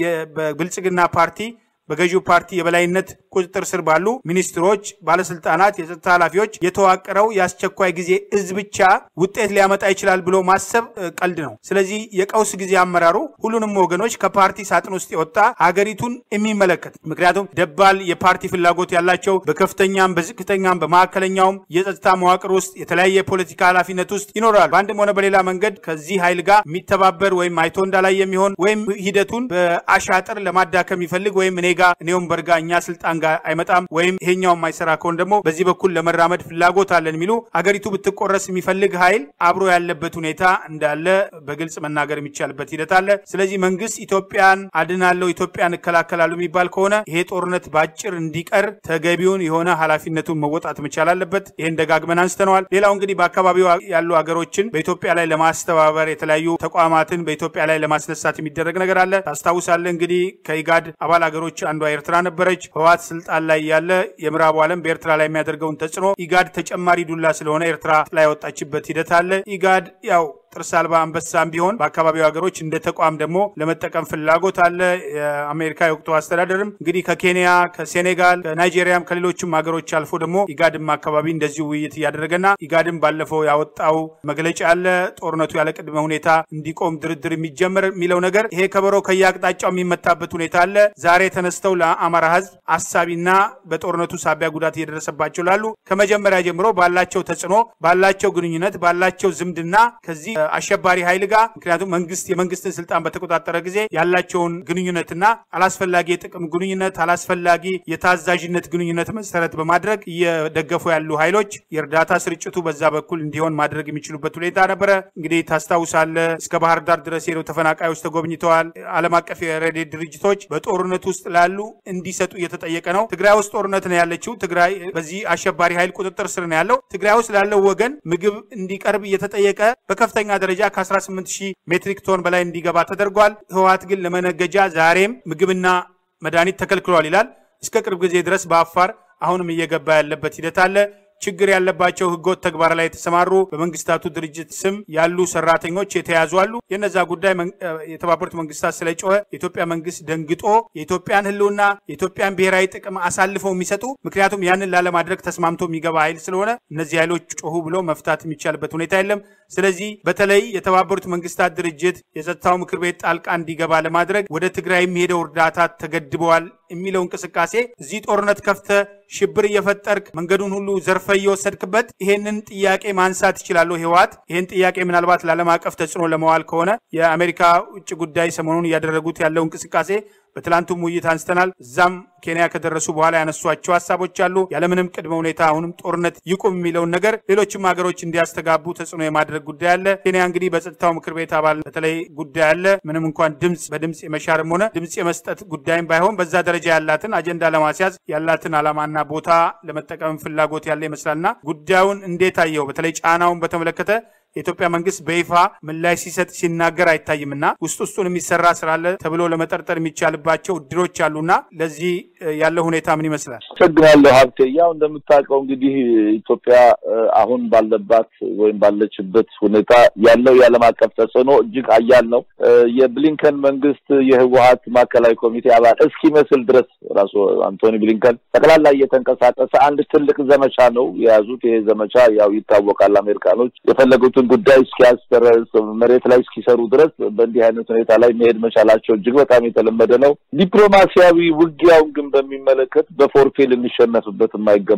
የብልጽግና ፓርቲ በገዢው ፓርቲ የበላይነት ቁጥጥር ስር ባሉ ሚኒስትሮች ባለስልጣናት የጸጥታ ኃላፊዎች የተዋቀረው ያስቸኳይ ጊዜ እዝ ብቻ ውጤት ሊያመጣ ይችላል ብሎ ማሰብ ቀልድ ነው ስለዚህ የቀውስ ጊዜ አመራሩ ሁሉንም ወገኖች ከፓርቲ ሳጥን ውስጥ የወጣ ሀገሪቱን የሚመለከት ምክንያቱም ደባል የፓርቲ ፍላጎት ያላቸው በከፍተኛም በዝቅተኛም በማዕከለኛውም የጸጥታ መዋቅር ውስጥ የተለያየ ፖለቲካ ኃላፊነት ውስጥ ይኖራል በአንድም ሆነ በሌላ መንገድ ከዚህ ኃይል ጋር የሚተባበር ወይም አይቶ እንዳላይ የሚሆን ወይም ሂደቱን በአሻጥር ለማዳከም ይፈልግ ወይም እኔ ጋር እኔውም በርጋ እኛ ስልጣን ጋር አይመጣም ወይም ይሄኛው ማይሰራ ከሆነ ደግሞ በዚህ በኩል ለመራመድ ፍላጎት አለን የሚሉ አገሪቱ ብትቆረስ የሚፈልግ ኃይል አብሮ ያለበት ሁኔታ እንዳለ በግልጽ መናገር የሚቻልበት ሂደት አለ ስለዚህ መንግስት ኢትዮጵያን አድናለው ኢትዮጵያን እከላከላለሁ የሚባል ከሆነ ይሄ ጦርነት ባጭር እንዲቀር ተገቢውን የሆነ ኃላፊነቱን መወጣት መቻል አለበት ይሄን ደጋግመን አንስተናል ሌላው እንግዲህ በአካባቢው ያሉ አገሮችን በኢትዮጵያ ላይ ለማስተባበር የተለያዩ ተቋማትን በኢትዮጵያ ላይ ለማስነሳት የሚደረግ ነገር አለ ታስታውሳለህ እንግዲህ ከኢጋድ አባል አገሮች አንዷ ኤርትራ ነበረች ህዋት ስልጣን ላይ ያለ የምዕራቡ ዓለም በኤርትራ ላይ የሚያደርገውን ተጽዕኖ ኢጋድ ተጨማሪ ዱላ ስለሆነ ኤርትራ ላይ ወጣችበት ሂደት አለ ኢጋድ ያው ጥርስ አልባ አንበሳም ቢሆን በአካባቢው ሀገሮች እንደ ተቋም ደግሞ ለመጠቀም ፍላጎት አለ የአሜሪካ የወቅቱ አስተዳደርም እንግዲህ ከኬንያ ከሴኔጋል ከናይጄሪያም ከሌሎችም ሀገሮች አልፎ ደግሞ ኢጋድም አካባቢ እንደዚህ ውይይት ያደረገና ኢጋድም ባለፈው ያወጣው መግለጫ አለ ጦርነቱ ያለ ቅድመ ሁኔታ እንዲቆም ድርድር የሚጀምር የሚለው ነገር ይሄ ከበሮ ከያቅጣጫው የሚመታበት ሁኔታ አለ ዛሬ ተነስተው ለአማራ ህዝብ አሳቢና በጦርነቱ ሳቢያ ጉዳት እየደረሰባቸው ላሉ ከመጀመሪያ ጀምሮ ባላቸው ተጽዕኖ ባላቸው ግንኙነት ባላቸው ዝምድና ከዚህ አሸባሪ ኃይል ጋር ምክንያቱም መንግስት የመንግስትን ስልጣን በተቆጣጠረ ጊዜ ያላቸውን ግንኙነትና አላስፈላጊ የጥቅም ግንኙነት አላስፈላጊ የታዛዥነት ግንኙነት መሰረት በማድረግ እየደገፉ ያሉ ኃይሎች የእርዳታ ስርጭቱ በዛ በኩል እንዲሆን ማድረግ የሚችሉበት ሁኔታ ነበረ እንግዲህ ታስታውሳለህ እስከ ባህር ዳር ድረስ ሄደው ተፈናቃዮች ተጎብኝተዋል ዓለም አቀፍ የረድኤት ድርጅቶች በጦርነቱ ውስጥ ላሉ እንዲሰጡ እየተጠየቀ ነው ትግራይ ውስጥ ጦርነት ነው ያለችው ትግራይ በዚህ አሸባሪ ኃይል ቁጥጥር ስር ነው ያለው ትግራይ ውስጥ ላለው ወገን ምግብ እንዲቀርብ እየተጠየቀ በከፍተኛ ደረጃ ከ18 ሺህ ሜትሪክ ቶን በላይ እንዲገባ ተደርጓል ህዋት ግን ለመነገጃ ዛሬም ምግብና መድኃኒት ተከልክሏል ይላል እስከ ቅርብ ጊዜ ድረስ በአፋር አሁንም እየገባ ያለበት ሂደት አለ ችግር ያለባቸው ህገወጥ ተግባር ላይ ተሰማሩ በመንግስታቱ ድርጅት ስም ያሉ ሰራተኞች የተያዙ አሉ የነዛ ጉዳይ የተባበሩት መንግስታት ስለጮኸ የኢትዮጵያ መንግስት ደንግጦ የኢትዮጵያን ህልውና የኢትዮጵያን ብሔራዊ ጥቅም አሳልፈው የሚሰጡ ምክንያቱም ያንን ላለማድረግ ተስማምቶ የሚገባ ኃይል ስለሆነ እነዚህ ኃይሎች ጮሁ ብሎ መፍታት የሚቻልበት ሁኔታ የለም ስለዚህ በተለይ የተባበሩት መንግስታት ድርጅት የጸጥታው ምክር ቤት ጣልቃ እንዲገባ ለማድረግ ወደ ትግራይ የሚሄደው እርዳታ ተገድበዋል የሚለው እንቅስቃሴ እዚህ ጦርነት ከፍተ ሽብር እየፈጠርክ መንገዱን ሁሉ ዘርፈ እየወሰድክበት ይሄንን ጥያቄ ማንሳት ይችላል ህዋት ይሄን ጥያቄ ምናልባት ለዓለም አቀፍ ተጽዕኖ ለመዋል ከሆነ የአሜሪካ ውጭ ጉዳይ ሰሞኑን ያደረጉት ያለው እንቅስቃሴ በትላንቱም ውይይት አንስተናል እዛም ኬንያ ከደረሱ በኋላ ያነሷቸው ሐሳቦች አሉ ያለምንም ቅድመ ሁኔታ አሁንም ጦርነት ይቁም የሚለው ነገር ሌሎችም ሀገሮች እንዲያስተጋቡ ተጽዕኖ የማድረግ ጉዳይ አለ ኬንያ እንግዲህ በጸጥታው ምክር ቤት አባል በተለይ ጉዳይ አለ ምንም እንኳን ድምጽ በድምጽ የመሻርም ሆነ ድምጽ የመስጠት ጉዳይም ባይሆን በዛ ደረጃ ያላትን አጀንዳ ለማስያዝ ያላትን አላማና ቦታ ለመጠቀም ፍላጎት ያለ ይመስላልና ጉዳዩን እንዴት አየው በተለይ ጫናውን በተመለከተ የኢትዮጵያ መንግስት በይፋ ምላሽ ሲሰጥ ሲናገር አይታይምና ውስጥ ውስጡን የሚሰራ ስራ አለ ተብሎ ለመጠርጠር የሚቻልባቸው ድሮች አሉና ለዚህ ያለው ሁኔታ ምን ይመስላል ተግናለሁ ሀብቴ ያው እንደምታውቀው እንግዲህ ኢትዮጵያ አሁን ባለባት ወይም ባለችበት ሁኔታ ያለው የዓለም አቀፍ ተጽዕኖ እጅግ ኃያል ነው የብሊንከን መንግስት የህወሓት ማዕከላዊ ኮሚቴ አባል እስኪመስል ድረስ ራሱ አንቶኒ ብሊንከን ጠቅላላ እየተንቀሳቀሰ አንድ ትልቅ ዘመቻ ነው የያዙት ይሄ ዘመቻ ያው ይታወቃል አሜሪካኖች የፈለጉት ጉዳይ እስኪያስተረስ መሬት ላይ እስኪሰሩ ድረስ በእንዲህ አይነት ሁኔታ ላይ መሄድ መቻላቸው እጅግ በጣም የተለመደ ነው ዲፕሎማሲያዊ ውጊያውን ግን በሚመለከት በፎርፌል እንሸነፍበት የማይገባ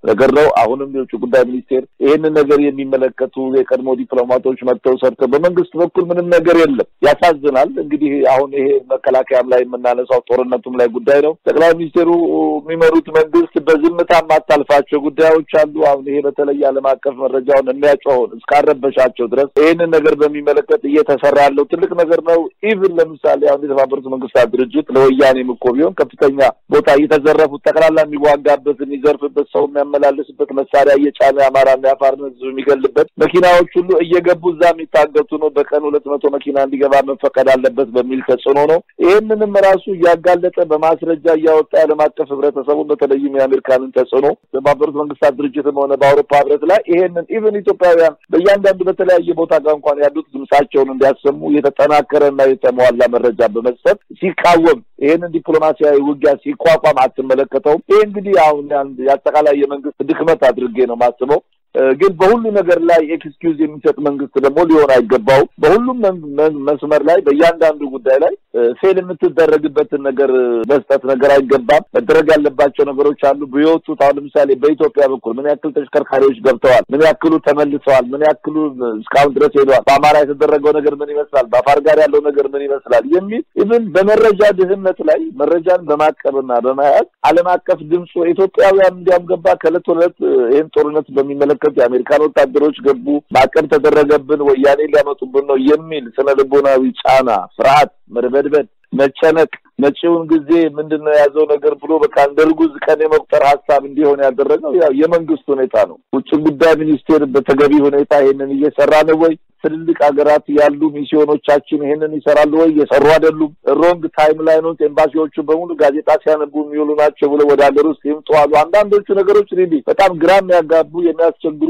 ነገር ነው አሁንም የውጭ ጉዳይ ሚኒስቴር ይሄንን ነገር የሚመለከቱ የቀድሞ ዲፕሎማቶች መጥተው ሰርተው በመንግስት በኩል ምንም ነገር የለም ያሳዝናል እንግዲህ አሁን ይሄ መከላከያም ላይ የምናነሳው ጦርነቱም ላይ ጉዳይ ነው ጠቅላይ ሚኒስቴሩ የሚመሩት መንግስት በዝምታ ማጣልፋቸው ጉዳዮች አሉ አሁን ይሄ በተለይ ዓለም አቀፍ መረጃውን የሚያጮውን እስካረበሻቸው ድረስ ይሄንን ነገር በሚመለከት እየተሰራ ያለው ትልቅ ነገር ነው ኢቭን ለምሳሌ አሁን የተባበሩት መንግስታት ድርጅት ለወያኔ ምኮቢዮን ከፍተኛ ቦታ እየተዘረፉ ተከላላ የሚዋጋበት የሚዘርፍበት ሰው የሚያመላልስበት መሳሪያ እየጫነ አማራና ያፋርን ህዝብ የሚገልበት መኪናዎች ሁሉ እየገቡ ዛም ይታገቱ ነው በቀን ሁለት መቶ መኪና እንዲገባ መፈቀድ አለበት በሚል ተጽዕኖ ነው ይሄንንም ራሱ ያጋለጠ በማስረጃ ያወጣ ዓለም አቀፍ ህብረተሰቡ በተለይም የአሜሪካንን ተጽዕኖ በተባበሩት መንግስታት ድርጅትም ሆነ በአውሮፓ ህብረት ላይ ይሄንን ኢቭን ኢትዮጵያውያን በእያንዳንዱ በተለያየ ቦታ ጋር እንኳን ያሉት ድምጻቸውን እንዲያሰሙ የተጠናከረና የተሟላ መረጃ በመስጠት ሲቃወም ይሄንን ዲፕሎማሲያዊ ውጊያ ሲቋቋም አትመለከተው ይሄ እንግዲህ አሁን ያጠቃላይ የመንግስት ድክመት አድርጌ ነው ማስበው ግን በሁሉ ነገር ላይ ኤክስኪዩዝ የሚሰጥ መንግስት ደግሞ ሊሆን አይገባው በሁሉም መስመር ላይ በእያንዳንዱ ጉዳይ ላይ ፌል የምትደረግበትን ነገር መስጠት ነገር አይገባም መደረግ ያለባቸው ነገሮች አሉ ቢወጡት አሁን ለምሳሌ በኢትዮጵያ በኩል ምን ያክል ተሽከርካሪዎች ገብተዋል ምን ያክሉ ተመልሰዋል ምን ያክሉ እስካሁን ድረስ ሄደዋል በአማራ የተደረገው ነገር ምን ይመስላል በአፋር ጋር ያለው ነገር ምን ይመስላል የሚል ኢቭን በመረጃ ድህነት ላይ መረጃን በማቀብና በማያዝ ዓለም አቀፍ ድምጽ ኢትዮጵያውያን እንዲያም ገባ ከለት ወለት ይሄን ጦርነት በሚመለከት የአሜሪካን ወታደሮች ገቡ ማቀብ ተደረገብን ወያኔ ሊያመጡብን ነው የሚል ስነልቦናዊ ጫና ፍርሃት መርበድበድ መጨነቅ መጪውን ጊዜ ምንድነው ያዘው ነገር ብሎ በቃ እንደርጉዝ ቀን የመቁጠር ሐሳብ እንዲሆን ያደረገው ያው የመንግስት ሁኔታ ነው ውጭ ጉዳይ ሚኒስቴር በተገቢ ሁኔታ ይሄንን እየሰራ ነው ወይ ትልልቅ ሀገራት ያሉ ሚስዮኖቻችን ይሄንን ይሰራሉ ወይ እየሰሩ አይደሉም ሮንግ ታይም ላይኖች ኤምባሲዎቹ በሙሉ ጋዜጣ ሲያነቡ የሚውሉ ናቸው ብለው ወደ ሀገር ውስጥ ይምጣሉ አንዳንዶቹ ነገሮች ሪሊ በጣም ግራም ያጋቡ የሚያስቸግሩ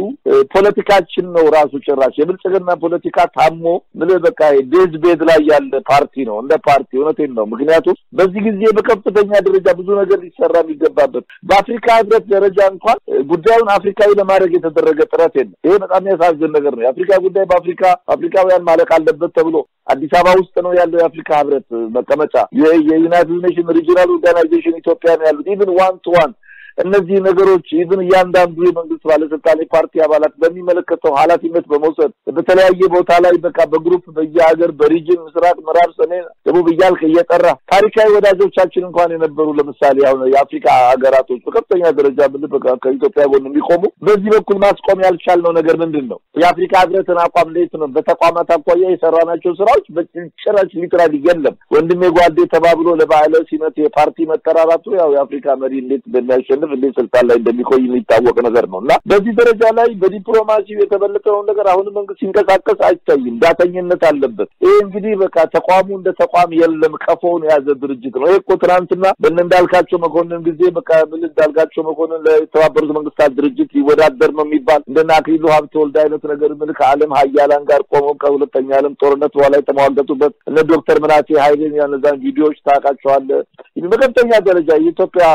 ፖለቲካችን ነው ራሱ ጭራሽ የብልጽግና ፖለቲካ ታሞ ምን በቃ ዴዝ ቤድ ላይ ያለ ፓርቲ ነው እንደ ፓርቲ እውነቴን ነው ምክንያቱም በዚህ ጊዜ በከፍተኛ ደረጃ ብዙ ነገር ሊሰራ የሚገባበት በአፍሪካ ህብረት ደረጃ እንኳን ጉዳዩን አፍሪካዊ ለማድረግ የተደረገ ጥረት የለም ይሄ በጣም ያሳዝን ነገር ነው የአፍሪካ ጉዳይ በአፍሪካ አፍሪካውያን ማለቅ አለበት ተብሎ አዲስ አበባ ውስጥ ነው ያለው የአፍሪካ ህብረት መቀመጫ የዩናይትድ ኔሽን ሪጂናል ኦርጋናይዜሽን ኢትዮጵያ ነው ያሉት ኢቭን ዋን ቱ ዋን እነዚህ ነገሮች ኢቭን ያንዳንዱ የመንግስት ባለስልጣን ፓርቲ አባላት በሚመለከተው ኃላፊነት በመውሰድ በተለያየ ቦታ ላይ በቃ በግሩፕ በየሀገር በሪጅን ምስራቅ ምዕራብ ሰሜን ደቡብ ይያልክ እየጠራ ታሪካዊ ወዳጆቻችን እንኳን የነበሩ ለምሳሌ አሁን የአፍሪካ ሀገራቶች በከፍተኛ ደረጃ በቃ ከኢትዮጵያ ጎን የሚቆሙ በዚህ በኩል ማስቆም ያልቻልነው ነገር ምንድነው የአፍሪካ ህብረትን አቋም ለይት ነው በተቋማት አቋያ የሰራናቸው ስራዎች በጭራሽ ሊትራሊ የለም ወንድሜ ጓዴ ተባብሎ ለባህለ ሲመት የፓርቲ መጠራራቱ ያው የአፍሪካ መሪ እንዴት በሚያሸንፍ እንዴ ስልጣን ላይ እንደሚቆይ የሚታወቅ ነገር ነውና በዚህ ደረጃ ላይ በዲፕሎማሲው የተበለጠው ነገር አሁን መንግስት ሲንቀሳቀስ አይታይም ዳተኝነት አለበት ይሄ እንግዲህ በቃ ተቋሙ እንደ ተቋም የለም ቀፎውን ያዘ ድርጅት ነው ይሄ እኮ ትናንትና በእንዳልካቸው መኮንን ጊዜ በቃ ምን እንዳልካቸው መኮንን ለተባበሩት መንግስታት ድርጅት ይወዳደር ነው የሚባል እንደና አክሊሉ ሀብተወልድ አይነት ነገር ምን ከዓለም ሀያላን ጋር ቆመው ከሁለተኛ ዓለም ጦርነት በኋላ የተሟገቱበት እነ ዶክተር ምናሴ ኃይሌን ያነዛን ቪዲዮዎች ታውቃቸዋል በከፍተኛ ደረጃ የኢትዮጵያ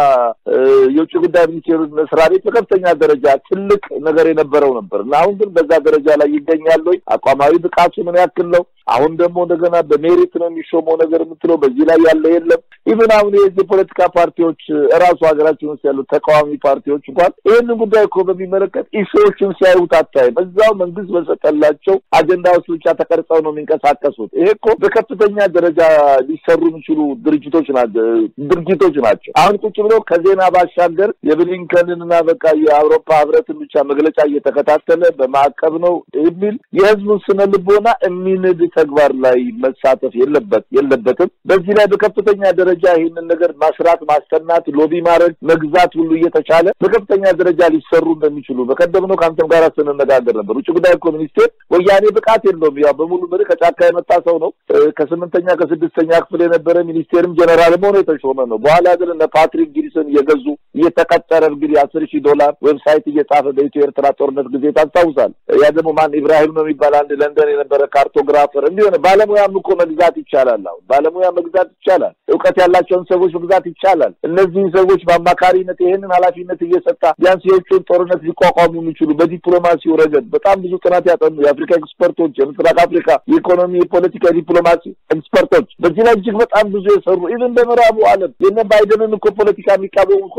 የውጭ ጉዳይ ሚኒስቴር መስሪያ ቤት በከፍተኛ ደረጃ ትልቅ ነገር የነበረው ነበርና አሁን ግን በዛ ደረጃ ላይ ይገኛል ወይ አቋማዊ ብቃቱ ምን ያክል ነው አሁን ደግሞ እንደገና በሜሪት ነው የሚሾመው ነገር የምትለው በዚህ ላይ ያለ የለም ኢቭን አሁን የዚህ ፖለቲካ ፓርቲዎች ራሱ ሀገራችን ውስጥ ያሉ ተቃዋሚ ፓርቲዎች እንኳን ይሄንን ጉዳይ እኮ በሚመለከት ኢሹዎችን ሲያዩት አታይም በዛው መንግስት በሰጠላቸው አጀንዳዎች ብቻ ተቀርጸው ነው የሚንቀሳቀሱት ይሄ እኮ በከፍተኛ ደረጃ ሊሰሩ የሚችሉ ድርጅቶች ናቸው ድርጅቶች ናቸው አሁን ቁጭ ብሎ ከዜና ባሻገር የብሊንከንና በቃ የአውሮፓ ህብረትን ብቻ መግለጫ እየተከታተለ በማዕቀብ ነው የሚል የህዝቡ ስነ ልቦና እሚንድ ተግባር ላይ መሳተፍ የለበት የለበትም በዚህ ላይ በከፍተኛ ደረጃ ይሄንን ነገር ማስራት ማስተናት ሎቢ ማድረግ መግዛት ሁሉ እየተቻለ በከፍተኛ ደረጃ ሊሰሩ እንደሚችሉ በቀደም ነው ካንተም ጋር ስንነጋገር ነበር ውጭ ጉዳይ ሚኒስቴር ወያኔ ብቃት የለውም ያው በሙሉ ምር ከጫካ የመጣ ሰው ነው ከስምንተኛ ከስድስተኛ ክፍል የነበረ ሚኒስቴርም ጀነራል ሆኖ የተሾመ ነው በኋላ ግን እነ ፓትሪክ ጊሪሰን የገዙ እየተቀጠረ እንግዲህ አስር ሺህ ዶላር ዌብሳይት እየጻፈ በኢትዮ ኤርትራ ጦርነት ጊዜ ታስታውሳል ያ ደግሞ ማን ኢብራሂም ነው የሚባል አንድ ለንደን የነበረ ካርቶግራፈር እንዲሆነ ባለሙያም እኮ መግዛት ይቻላል አሁን ባለሙያ መግዛት ይቻላል ዕውቀት ያላቸውን ሰዎች መግዛት ይቻላል እነዚህ ሰዎች በአማካሪነት ይሄንን ኃላፊነት እየሰጣ ቢያንስ የውጭውን ጦርነት ሊቋቋሙ የሚችሉ በዲፕሎማሲው ረገድ በጣም ብዙ ጥናት ያጠኑ የአፍሪካ ኤክስፐርቶች የምስራቅ አፍሪካ የኢኮኖሚ የፖለቲካ ዲፕሎማሲ ኤክስፐርቶች በዚህ ላይ እጅግ በጣም ብዙ የሰሩ ኢቭን በምዕራቡ ዓለም የነ ባይደንን እኮ ፖለቲካ የሚቃወሙ እኮ ትልልቅ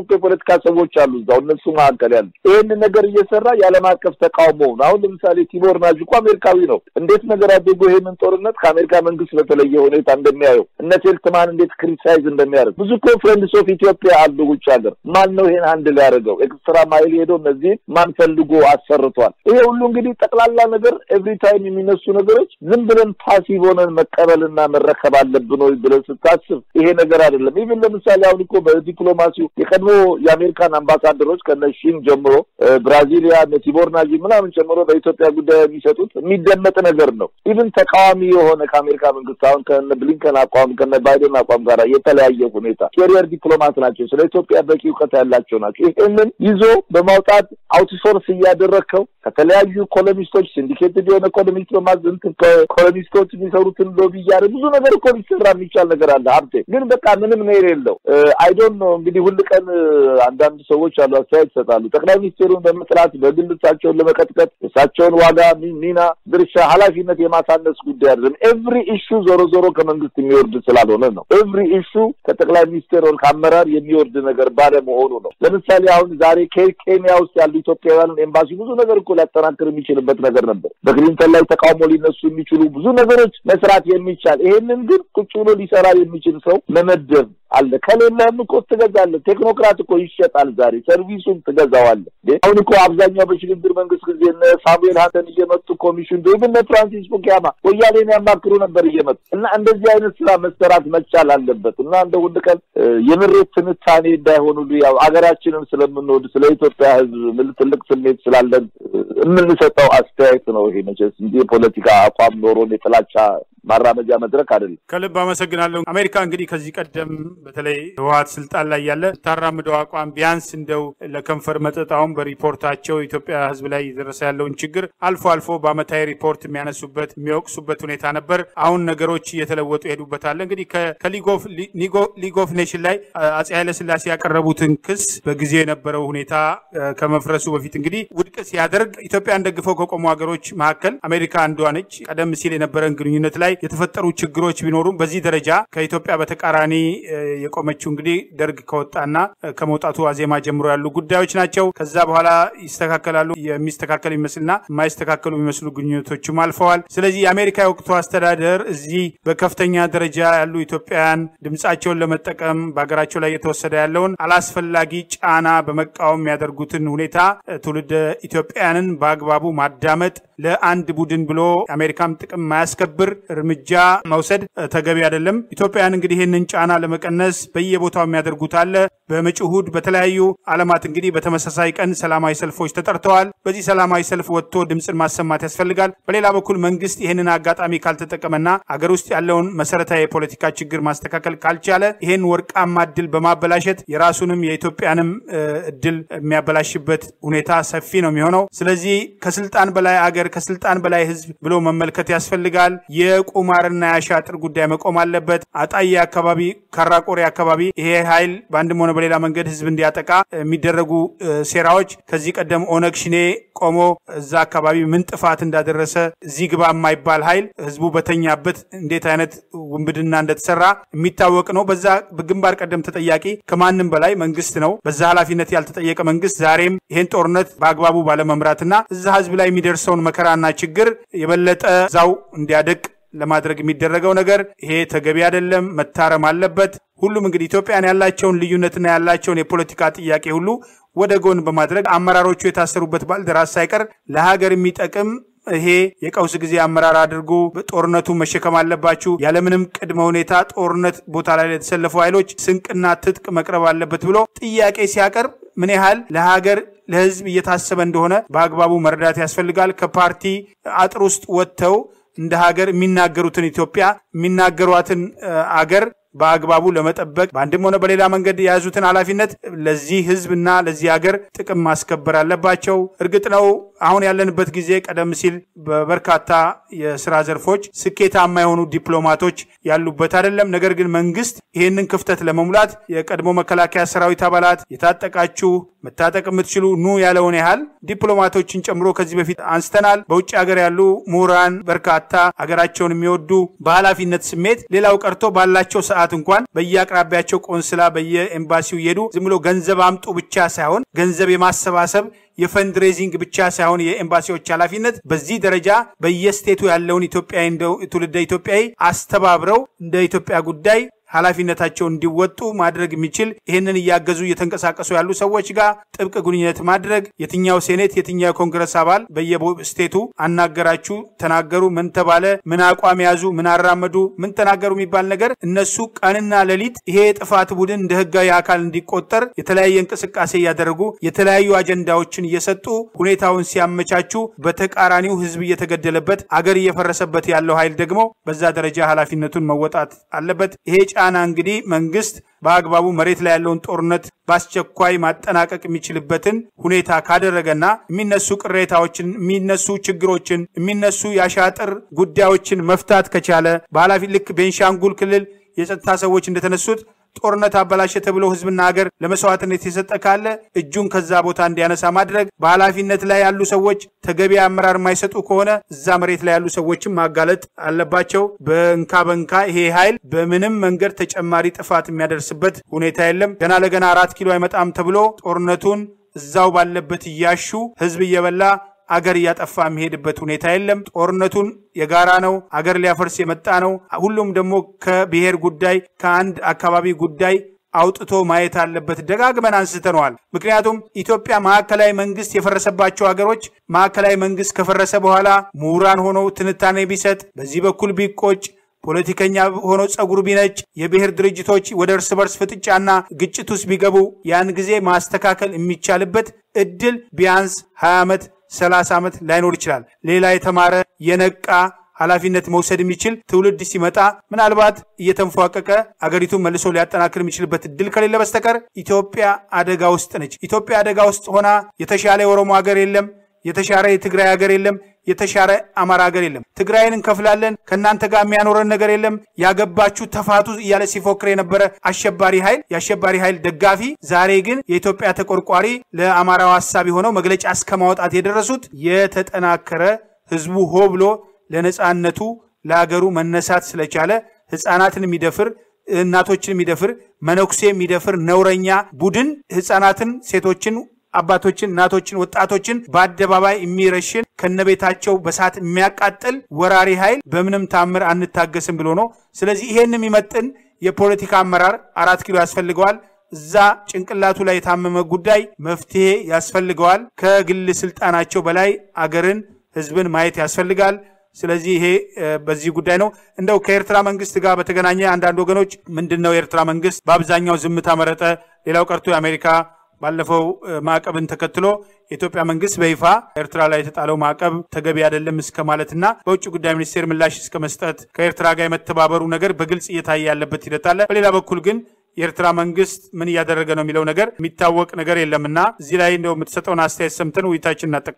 የፖለቲካ ሰዎች አሉ እዛው እነሱ ማከለ ያሉ ይሄን ነገር እየሰራ ያለም አቀፍ ተቃውሞ ነው አሁን ለምሳሌ ቲቦር ናጅኮ አሜሪካዊ ነው እንዴት ነገር አድርጎ ይሄንን ጦርነት ከአሜሪካ መንግስት በተለየ ሁኔታ እንደሚያየው እነ ቴልትማን እንዴት ክሪቲሳይዝ እንደሚያደርግ ብዙ ኮንፈረንስ ኦፍ ኢትዮጵያ አሉ ውጭ ሀገር ማን ነው ይሄን አንድ ላይ ያደርገው ኤክስትራ ማይል ሄዶ እነዚህ ማን ፈልጎ አሰርቷል ይሄ ሁሉ እንግዲህ ጠቅላላ ነገር ኤቭሪ ታይም የሚነሱ ነገሮች ዝም ብለን ፓሲቭ ሆነን መቀበልና መረከብ አለብን ወይ ብለን ስታስብ ይሄ ነገር አይደለም ኢቭን ለምሳሌ አሁን እኮ በዲፕሎማሲው የቀድሞ የአሜሪካን አምባሳደሮች ከነሺን ጀምሮ ብራዚሊያ ቲቦርናጂ ምናምን ጀምሮ በኢትዮጵያ ጉዳይ የሚሰጡት የሚደመጥ ነገር ነው ኢቭን ተቃዋሚ የሆነ ከአሜሪካ መንግስት አሁን ከነ ብሊንከን አቋም ከነ ባይደን አቋም ጋር የተለያየ ሁኔታ ኬሪየር ዲፕሎማት ናቸው ስለ ኢትዮጵያ በቂ ዕውቀት ያላቸው ናቸው ይሄንን ይዞ በማውጣት አውትሶርስ ያደረከው ከተለያዩ ኮሎኒስቶች ሲንዲኬትድ የሆነ ኮሎኒስት በማዝንት ኮሎኒስቶች የሚሰሩትን ሎቢ ያረ ብዙ ነገር እኮ ሊሰራ የሚቻል ነገር አለ ሀብቴ ግን በቃ ምንም ነገር የለው አይ ዶንት ኖ እንግዲህ ሁሉ ቀን አንዳንድ ሰዎች አሉ አስተያየት ይሰጣሉ ጠቅላይ ሚኒስትሩን በመጥራት በግልጻቸው ለመቀጥቀጥ እሳቸውን ዋጋ ሚና ድርሻ ኃላፊነት የማሳነስ ጉዳይ አይደለም ኤቭሪ ኢሹ ዞሮ ዞሮ ከመንግስት የሚወርድ ስላልሆነ ነው ኤቭሪ ኢሹ ከጠቅላይ ሚኒስትሩ ከአመራር የሚወርድ ነገር ባለ መሆኑ ነው ለምሳሌ አሁን ዛሬ ኬንያ ውስጥ ያሉ ኢትዮጵያውያን ኤምባሲ ብዙ ነገር እኮ ሊያጠናክር የሚችልበት ነገር ነበር በክሊንተን ላይ ተቃውሞ ሊነሱ የሚችሉ ብዙ ነገሮች መስራት የሚቻል ይሄንን ግን ቁጭ ብሎ ሊሰራ የሚችል ሰው መመደብ አለ ከሌለም እኮ ተገዛለ ቴክኖክራት እኮ ይሸጣል ዛሬ ሰርቪሱን ተገዛዋል አሁን እኮ አብዛኛው በሽግግር መንግስት ጊዜ እነ ሳሙኤል ሀተን እየመጡ ኮሚሽን ደብነ ፍራንሲስ ቡኪያማ ወያኔን ያማክሩ ነበር እየመጡ እና እንደዚህ አይነት ስራ መሰራት መቻል አለበት እና እንደ ወድቀን የምሬት ትንታኔ እንዳይሆኑሉ ያው አገራችንን ስለምንወድ ስለ ኢትዮጵያ ህዝብ ምን ትልቅ ስሜት ስላለን የምንሰጠው አስተያየት ነው ይሄ መቼስ እንጂ ፖለቲካ አቋም ኖሮን የተላቻ ማራመጃ መድረክ አይደለም ከልብ አመሰግናለሁ አሜሪካ እንግዲህ ከዚህ ቀደም በተለይ ህወሓት ስልጣን ላይ ያለ ታራምደው አቋም ቢያንስ እንደው ለከንፈር መጠጣውን በሪፖርታቸው ኢትዮጵያ ህዝብ ላይ ደረሰ ያለውን ችግር አልፎ አልፎ በአመታዊ ሪፖርት የሚያነሱበት የሚወቅሱበት ሁኔታ ነበር አሁን ነገሮች እየተለወጡ ሄዱበታል እንግዲህ ከሊግ ኦፍ ሊግ ኦፍ ኔሽን ላይ አጼ ኃይለ ሥላሴ ያቀረቡትን ክስ በጊዜ የነበረው ሁኔታ ከመፍረሱ በፊት እንግዲህ ውድቅ ሲያደርግ ኢትዮጵያን ደግፈው ከቆሙ ሀገሮች መካከል አሜሪካ አንዷ ነች ቀደም ሲል የነበረን ግንኙነት ላይ የተፈጠሩ ችግሮች ቢኖሩም በዚህ ደረጃ ከኢትዮጵያ በተቃራኒ የቆመችው እንግዲህ ደርግ ከወጣና ከመውጣቱ አዜማ ጀምሮ ያሉ ጉዳዮች ናቸው ከዛ በኋላ ይስተካከላሉ የሚስተካከል ይመስልና ማይስተካከሉ የሚመስሉ ግንኙነቶችም አልፈዋል ስለዚህ የአሜሪካ የወቅቱ አስተዳደር እዚህ በከፍተኛ ደረጃ ያሉ ኢትዮጵያውያን ድምጻቸውን ለመጠቀም በአገራቸው ላይ የተወሰደ ያለውን አላስፈላጊ ጫና በመቃወም ያደርጉትን ሁኔታ ትውልደ ኢትዮጵያውያንን በአግባቡ ማዳመጥ ለአንድ ቡድን ብሎ አሜሪካም ጥቅም ማያስከብር እርምጃ መውሰድ ተገቢ አይደለም ኢትዮጵያውያን እንግዲህ ይሄንን ጫና ለመቀነስ በየቦታው የሚያደርጉት አለ በመጪሁድ በተለያዩ ዓለማት እንግዲህ በተመሳሳይ ቀን ሰላማዊ ሰልፎች ተጠርተዋል በዚህ ሰላማዊ ሰልፍ ወጥቶ ድምጽን ማሰማት ያስፈልጋል በሌላ በኩል መንግስት ይሄንን አጋጣሚ ካልተጠቀመና አገር ውስጥ ያለውን መሰረታዊ የፖለቲካ ችግር ማስተካከል ካልቻለ ይሄን ወርቃማ ድል በማበላሸት የራሱንም የኢትዮጵያንም ድል የሚያበላሽበት ሁኔታ ሰፊ ነው የሚሆነው ስለዚህ ከስልጣን በላይ አገር ከስልጣን በላይ ህዝብ ብሎ መመልከት ያስፈልጋል የቁማርና ያሻጥር ጉዳይ መቆም አለበት አጣያ አካባቢ ካራቆሪ አካባቢ ይሄ ኃይል ባንድም ሆነ በሌላ መንገድ ህዝብ እንዲያጠቃ የሚደረጉ ሴራዎች ከዚህ ቀደም ኦነግ ሽኔ ቆሞ እዛ አካባቢ ምን ጥፋት እንዳደረሰ እዚህ ግባ የማይባል ኃይል ህዝቡ በተኛበት እንዴት አይነት ውንብድና እንደተሰራ የሚታወቅ ነው በዛ በግንባር ቀደም ተጠያቂ ከማንም በላይ መንግስት ነው በዛ ኃላፊነት ያልተጠየቀ መንግስት ዛሬም ይሄን ጦርነት በአግባቡ ባለመምራትና እዛ ህዝብ ላይ የሚደርሰውን መከራና ችግር የበለጠ ዛው እንዲያደቅ ለማድረግ የሚደረገው ነገር ይሄ ተገቢ አይደለም መታረም አለበት ሁሉም እንግዲህ ኢትዮጵያን ያላቸውን ልዩነትና ያላቸውን የፖለቲካ ጥያቄ ሁሉ ወደ ጎን በማድረግ አመራሮቹ የታሰሩበት ባልደራስ ሳይቀር ለሀገር የሚጠቅም ይሄ የቀውስ ጊዜ አመራር አድርጎ ጦርነቱ መሸከም አለባችሁ ያለምንም ቅድመ ሁኔታ ጦርነት ቦታ ላይ የተሰለፉ ኃይሎች ስንቅና ትጥቅ መቅረብ አለበት ብሎ ጥያቄ ሲያቀርብ ምን ያህል ለሀገር ለህዝብ እየታሰበ እንደሆነ በአግባቡ መረዳት ያስፈልጋል ከፓርቲ አጥር ውስጥ ወጥተው እንደ ሀገር የሚናገሩትን ኢትዮጵያ የሚናገሯትን አገር በአግባቡ ለመጠበቅ ባንድም ሆነ በሌላ መንገድ የያዙትን ኃላፊነት ለዚህ ህዝብና ለዚህ ሀገር ጥቅም ማስከበር አለባቸው እርግጥ ነው አሁን ያለንበት ጊዜ ቀደም ሲል በበርካታ የሥራ ዘርፎች ስኬታማ የሆኑ ዲፕሎማቶች ያሉበት አይደለም። ነገር ግን መንግስት ይሄንን ክፍተት ለመሙላት የቀድሞ መከላከያ ሰራዊት አባላት የታጠቃችሁ መታጠቅ የምትችሉ ኑ ያለውን ያህል ዲፕሎማቶችን ጨምሮ ከዚህ በፊት አንስተናል። በውጭ ሀገር ያሉ ምሁራን በርካታ ሀገራቸውን የሚወዱ በኃላፊነት ስሜት ሌላው ቀርቶ ባላቸው ሰዓት እንኳን በየአቅራቢያቸው ቆንስላ በየኤምባሲው ይሄዱ ዝም ብሎ ገንዘብ አምጡ ብቻ ሳይሆን ገንዘብ የማሰባሰብ የፈንድሬዚንግ ብቻ ሳይሆን የኤምባሲዎች ኃላፊነት በዚህ ደረጃ በየስቴቱ ያለውን ኢትዮጵያዊ እንደው ትውልደ ኢትዮጵያዊ አስተባብረው እንደ ኢትዮጵያ ጉዳይ ኃላፊነታቸው እንዲወጡ ማድረግ የሚችል ይሄንን ያያገዙ የተንቀሳቀሱ ያሉ ሰዎች ጋር ጥብቅ ግንኙነት ማድረግ የትኛው ሴኔት የትኛው ኮንግረስ አባል በየስቴቱ አናገራችሁ ተናገሩ ምን ተባለ ምን አቋም ያዙ ምን አራመዱ ምን ተናገሩ የሚባል ነገር እነሱ ቀንና ሌሊት ይሄ ጥፋት ቡድን እንደ ህጋዊ አካል እንዲቆጠር የተለያየ እንቅስቃሴ ያደረጉ የተለያዩ አጀንዳዎችን እየሰጡ ሁኔታውን ሲያመቻቹ በተቃራኒው ህዝብ እየተገደለበት አገር እየፈረሰበት ያለው ኃይል ደግሞ በዛ ደረጃ ኃላፊነቱን መወጣት አለበት። ይሄ ጫና እንግዲህ መንግስት በአግባቡ መሬት ላይ ያለውን ጦርነት ባስቸኳይ ማጠናቀቅ የሚችልበትን ሁኔታ ካደረገና የሚነሱ ቅሬታዎችን የሚነሱ ችግሮችን የሚነሱ ያሻጥር ጉዳዮችን መፍታት ከቻለ በኃላፊ ልክ ቤንሻንጉል ክልል የጸጥታ ሰዎች እንደተነሱት ጦርነት አበላሸ ተብሎ ህዝብና ሀገር ለመስዋዕትነት የተሰጠ ካለ እጁን ከዛ ቦታ እንዲያነሳ ማድረግ በኃላፊነት ላይ ያሉ ሰዎች ተገቢ አመራር የማይሰጡ ከሆነ እዛ መሬት ላይ ያሉ ሰዎችን ማጋለጥ አለባቸው። በእንካ በእንካ ይሄ ኃይል በምንም መንገድ ተጨማሪ ጥፋት የሚያደርስበት ሁኔታ የለም። ገና ለገና አራት ኪሎ አይመጣም ተብሎ ጦርነቱን እዛው ባለበት ያሹ ህዝብ እየበላ አገር ያጠፋ የሚሄድበት ሁኔታ የለም። ጦርነቱን የጋራ ነው አገር ሊያፈርስ የመጣ ነው። ሁሉም ደግሞ ከብሔር ጉዳይ ከአንድ አካባቢ ጉዳይ አውጥቶ ማየት አለበት። ደጋግመን አንስተናል። ምክንያቱም ኢትዮጵያ ማዕከላዊ መንግስት የፈረሰባቸው ሀገሮች ማዕከላዊ መንግስት ከፈረሰ በኋላ ምሁራን ሆኖ ትንታኔ ቢሰጥ በዚህ በኩል ቢቆጭ ፖለቲከኛ ሆኖ ጸጉር ቢነጭ የብሔር ድርጅቶች ወደ እርስ በርስ ፍጥጫና ግጭት ውስጥ ቢገቡ ያን ጊዜ ማስተካከል የሚቻልበት እድል ቢያንስ ሃያ ዓመት ሰላሳ ዓመት ላይኖር ይችላል። ሌላ የተማረ የነቃ ኃላፊነት መውሰድ የሚችል ትውልድ ሲመጣ ምናልባት እየተንፏቀቀ አገሪቱን መልሶ ሊያጠናክር የሚችልበት እድል ከሌለ በስተቀር ኢትዮጵያ አደጋ ውስጥ ነች። ኢትዮጵያ አደጋ ውስጥ ሆና የተሻለ የኦሮሞ ሀገር የለም፣ የተሻለ የትግራይ ሀገር የለም፣ የተሻለ አማራ ሀገር የለም። ትግራይን እንከፍላለን ከናንተ ጋር የሚያኖረን ነገር የለም ያገባችሁ ተፋቱ እያለ ሲፎክር የነበረ አሸባሪ ኃይል የአሸባሪ ኃይል ደጋፊ ዛሬ ግን የኢትዮጵያ ተቆርቋሪ ለአማራው ሐሳብ ሆነው መግለጫ እስከማውጣት የደረሱት የተጠናከረ ህዝቡ ሆ ብሎ ለነጻነቱ ለሀገሩ መነሳት ስለቻለ ህፃናትን የሚደፍር እናቶችን የሚደፍር መነኩሴ የሚደፍር ነውረኛ ቡድን ህፃናትን ሴቶችን አባቶችን እናቶችን ወጣቶችን በአደባባይ የሚረሽን ከነቤታቸው በሳት የሚያቃጥል ወራሪ ኃይል በምንም ታምር አንታገስም ብሎ ነው። ስለዚህ ይሄንን የሚመጥን የፖለቲካ አመራር አራት ኪሎ ያስፈልገዋል። እዛ ጭንቅላቱ ላይ የታመመ ጉዳይ መፍትሄ ያስፈልገዋል። ከግል ስልጣናቸው በላይ አገርን ህዝብን ማየት ያስፈልጋል። ስለዚህ ይሄ በዚህ ጉዳይ ነው። እንደው ከኤርትራ መንግስት ጋር በተገናኘ አንዳንድ ወገኖች ምንድነው ኤርትራ መንግስት በአብዛኛው ዝምታ መረጠ ሌላው ቀርቶ የአሜሪካ ባለፈው ማዕቀብን ተከትሎ የኢትዮጵያ መንግስት በይፋ ኤርትራ ላይ የተጣለው ማዕቀብ ተገቢ አይደለም እስከ ማለትና በውጭ ጉዳይ ሚኒስቴር ምላሽ እስከ መስጠት ከኤርትራ ጋር የመተባበሩ ነገር በግልጽ እየታየ ያለበት ሂደት አለ። በሌላ በኩል ግን የኤርትራ መንግስት ምን ያደረገ ነው የሚለው ነገር የሚታወቅ ነገር የለምና እዚህ ላይ እንደው የምትሰጠውን አስተያየት ሰምተን ውይይታችን እናጠቅ።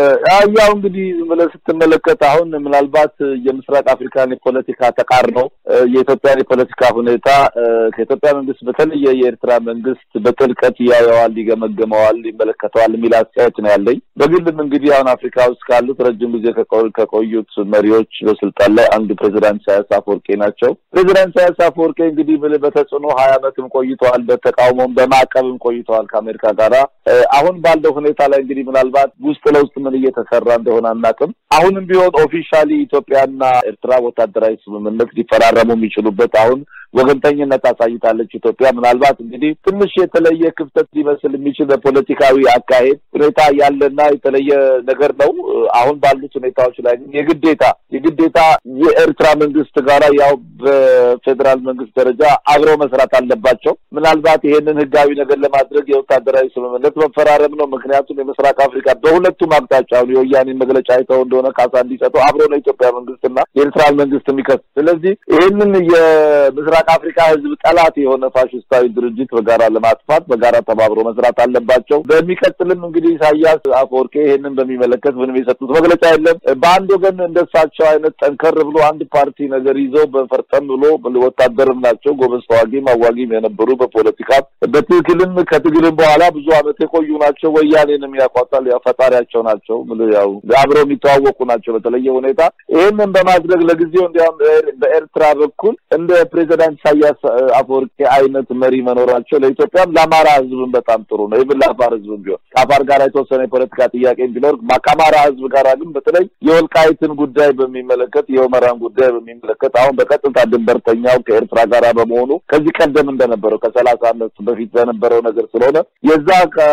ያው እንግዲህ ለስትመለከት አሁን ምናልባት የምስራቅ አፍሪካን የፖለቲካ ተቃርኖ የኢትዮጵያን የፖለቲካ ሁኔታ ከኢትዮጵያ መንግስት በተለየ የኤርትራ መንግስት በጥልቀት ያያዋል ይገመገመዋል ይመለከተዋል የሚል አስተያየት ነው ያለኝ። በግልም እንግዲህ አሁን አፍሪካ ውስጥ ካሉት ረጅም ጊዜ ከቆዩት መሪዎች በስልጣን ላይ አንዱ ፕሬዝዳንት ኢሳያስ አፈወርቂ ናቸው። ፕሬዝዳንት ኢሳያስ አፈወርቂ እንግዲህ በተጽዕኖ ሀያ ዓመትም ቆይተዋል፣ በተቃውሞም በማዕቀብም ቆይተዋል ከአሜሪካ ጋር። አሁን ባለው ሁኔታ ላይ እንግዲህ ምናልባት ውስጥ ለውስጥ ምን እየተሰራ እንደሆነ አናውቅም። አሁንም ቢሆን ኦፊሻሊ ኢትዮጵያና ኤርትራ ወታደራዊ ስምምነት ሊፈራረሙ የሚችሉበት አሁን ወገንተኝነት አሳይታለች ኢትዮጵያ። ምናልባት እንግዲህ ትንሽ የተለየ ክፍተት ሊመስል የሚችል በፖለቲካዊ አካሄድ ሁኔታ ያለና የተለየ ነገር ነው። አሁን ባሉት ሁኔታዎች ላይ የግዴታ የግዴታ የኤርትራ መንግስት ጋር ያው በፌደራል መንግስት ደረጃ አብረው መስራት አለባቸው። ምናልባት ይሄንን ህጋዊ ነገር ለማድረግ የወታደራዊ ስምምነት መፈራረም ነው። ምክንያቱም የምስራቅ አፍሪካ በሁለቱም አቅጣጫ የወያኔ መግለጫ አይተው እንደሆነ ካሳ እንዲሰጡ አብረው ነው ኢትዮጵያ መንግስትና የኤርትራ መንግስት የሚከስ። ስለዚህ ይሄንን የምስራቅ የምስራቅ አፍሪካ ህዝብ ጠላት የሆነ ፋሽስታዊ ድርጅት በጋራ ለማጥፋት በጋራ ተባብሮ መስራት አለባቸው። በሚቀጥልም እንግዲህ ኢሳያስ አፈወርቂ ይሄንን በሚመለከት ምንም የሰጡት መግለጫ የለም። በአንድ ወገን እንደሳቸው አይነት ጠንከር ብሎ አንድ ፓርቲ ነገር ይዘው በፈርጠም ብሎ ወታደርም ናቸው ጎበዝ ተዋጊም አዋጊም የነበሩ በፖለቲካ በትግልም ከትግልም በኋላ ብዙ አመት የቆዩ ናቸው። ወያኔንም ያቋጣል ያፈጣሪያቸው ናቸው። ያው አብረው የሚተዋወቁ ናቸው በተለየ ሁኔታ። ይሄንን በማድረግ ለጊዜው እንዲያም በኤርትራ በኩል እንደ ፕሬዝዳንት ኢሳያስ አፈወርቂ አይነት መሪ መኖራቸው ለኢትዮጵያም ለአማራ ህዝብም በጣም ጥሩ ነው። ይብላ አፋር ህዝብም ቢሆን ከአፋር ጋር የተወሰነ የፖለቲካ ጥያቄ ቢኖር ከአማራ ህዝብ ጋር ግን በተለይ የወልቃይትን ጉዳይ በሚመለከት የሁመራን ጉዳይ በሚመለከት አሁን በቀጥታ ድንበርተኛው ከኤርትራ ጋር በመሆኑ ከዚህ ቀደም እንደነበረው ከሰላሳ አመት በፊት በነበረው ነገር ስለሆነ የዛ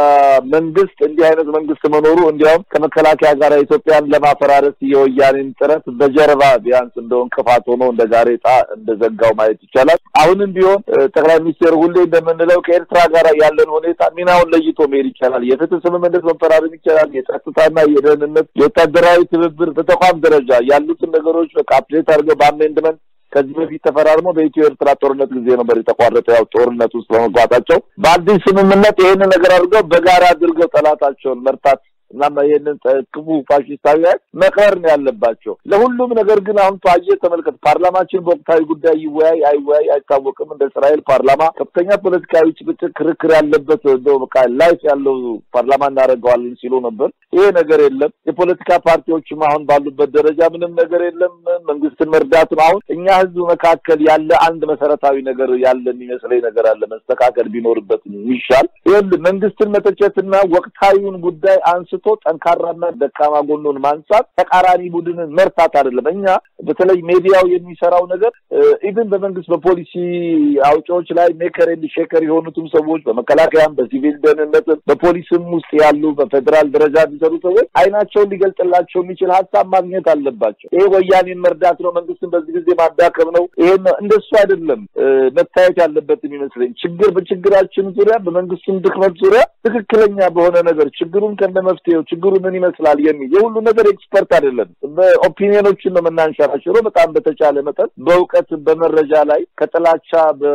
መንግስት እንዲህ አይነት መንግስት መኖሩ እንዲያውም ከመከላከያ ጋር ኢትዮጵያን ለማፈራረስ የወያኔን ጥረት በጀርባ ቢያንስ እንደውን ከፋት ሆኖ እንደ ጋሬጣ እንደዘጋው ማየት ይቻላል። አሁንም ቢሆን ጠቅላይ ሚኒስትር ሁሌ እንደምንለው ከኤርትራ ጋር ያለን ሁኔታ ሚናውን ለይቶ መሄድ ይቻላል። የፍትህ ስምምነት መፈራረም ይቻላል። የጸጥታና የደህንነት የወታደራዊ ትብብር በተቋም ደረጃ ያሉትን ነገሮች በካፕሌት አድርገው በአሜንድመንት ከዚህ በፊት ተፈራርሞ በኢትዮ ኤርትራ ጦርነት ጊዜ ነው በተቋረጠው ያው ጦርነት ውስጥ በመግባታቸው በአዲስ ስምምነት ይሄን ነገር አድርገው በጋራ አድርገው ጠላታቸውን መርታት እና ማየንን ተክቡ ፋሽስታዊ መቀር ነው ያለባቸው። ለሁሉም ነገር ግን አሁን ታየ ተመልከት ፓርላማችን በወቅታዊ ጉዳይ ይወያይ አይወያይ አይታወቅም። እንደ እስራኤል ፓርላማ ከፍተኛ ፖለቲካዊ ጭቅጭቅ ክርክር ያለበት ነው በቃ ላይፍ ያለው ፓርላማ እናደርገዋለን ሲሉ ነበር። ይሄ ነገር የለም። የፖለቲካ ፓርቲዎችም አሁን ባሉበት ደረጃ ምንም ነገር የለም። መንግስትን መርዳት ነው። አሁን እኛ ህዝብ መካከል ያለ አንድ መሰረታዊ ነገር ያለ የሚመስለኝ ነገር አለ መስተካከል ቢኖርበት ይሻል። ይሄ መንግስትን መተቸትና ወቅታዊውን ጉዳይ አንስ ቶ ጠንካራና ደካማ ጎኑን ማንሳት ተቃራኒ ቡድንን መርታት አይደለም። እኛ በተለይ ሚዲያው የሚሰራው ነገር ኢቭን በመንግስት በፖሊሲ አውጪዎች ላይ ሜከር ኤንድ ሼከር የሆኑትም ሰዎች በመከላከያም በሲቪል ደህንነት በፖሊስም ውስጥ ያሉ በፌደራል ደረጃ የሚሰሩ ሰዎች አይናቸውን ሊገልጥላቸው የሚችል ሀሳብ ማግኘት አለባቸው። ይሄ ወያኔን መርዳት ነው መንግስትን በዚህ ጊዜ ማዳከም ነው ይሄ እንደሱ አይደለም መታየት ያለበት የሚመስለኝ። ችግር በችግራችን ዙሪያ በመንግስቱም ድክመት ዙሪያ ትክክለኛ በሆነ ነገር ችግሩን ከነመፍትሄ ችግሩ ምን ይመስላል የሚል የሁሉ ነገር ኤክስፐርት አይደለም። በኦፒኒዮኖችን ነው የምናንሸራሽረው በጣም በተቻለ መጠን በእውቀት በመረጃ ላይ ከጥላቻ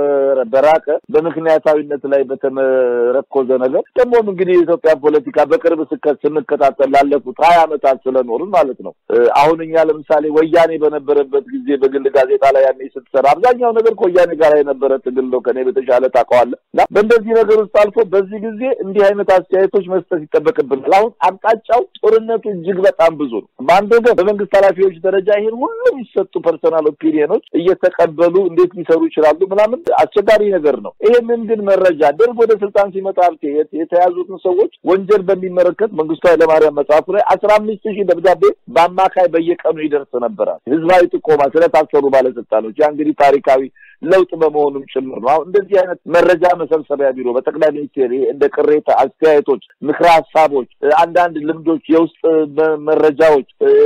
በራቀ በምክንያታዊነት ላይ በተመረኮዘ ነገር ደግሞ እንግዲህ የኢትዮጵያ ፖለቲካ በቅርብ ስንከታተል ላለፉት ሀያ አመታት ስለኖርን ማለት ነው። አሁን እኛ ለምሳሌ ወያኔ በነበረበት ጊዜ በግል ጋዜጣ ላይ ያኔ ስትሰራ አብዛኛው ነገር ከወያኔ ጋር የነበረ ትግል ነው ከኔ በተሻለ ታውቀዋለህ። በእንደዚህ ነገር ውስጥ አልፎ በዚህ ጊዜ እንዲህ አይነት አስተያየቶች መስጠት ይጠበቅብናል። አሁን አጣጫው ጦርነቱ እጅግ በጣም ብዙ ነው። በአንድ ወገን በመንግስት ኃላፊዎች ደረጃ ይሄን ሁሉ የሚሰጡ ፐርሰናል ኦፒኒዮኖች እየተቀበሉ እንዴት ሊሰሩ ይችላሉ ምናምን አስቸጋሪ ነገር ነው። ይሄንን ግን መረጃ ደርግ ወደ ስልጣን ሲመጣ የተያዙትን ሰዎች ወንጀል በሚመለከት መንግስቱ ኃይለማርያም መጽሐፉ ላይ አስራ አምስት ሺህ ደብዳቤ በአማካይ በየቀኑ ይደርስ ነበር። ህዝባዊ ጥቆማ ስለታሰሩ ባለስልጣኖች ያ እንግዲህ ታሪካዊ ለውጥ በመሆኑም ጭምር ነው። አሁን እንደዚህ አይነት መረጃ መሰብሰቢያ ቢሮ በጠቅላይ ሚኒስቴር እንደ ቅሬታ አስተያየቶች ምክረ ሀሳቦች አንዳንድ ልምዶች የውስጥ መረጃዎች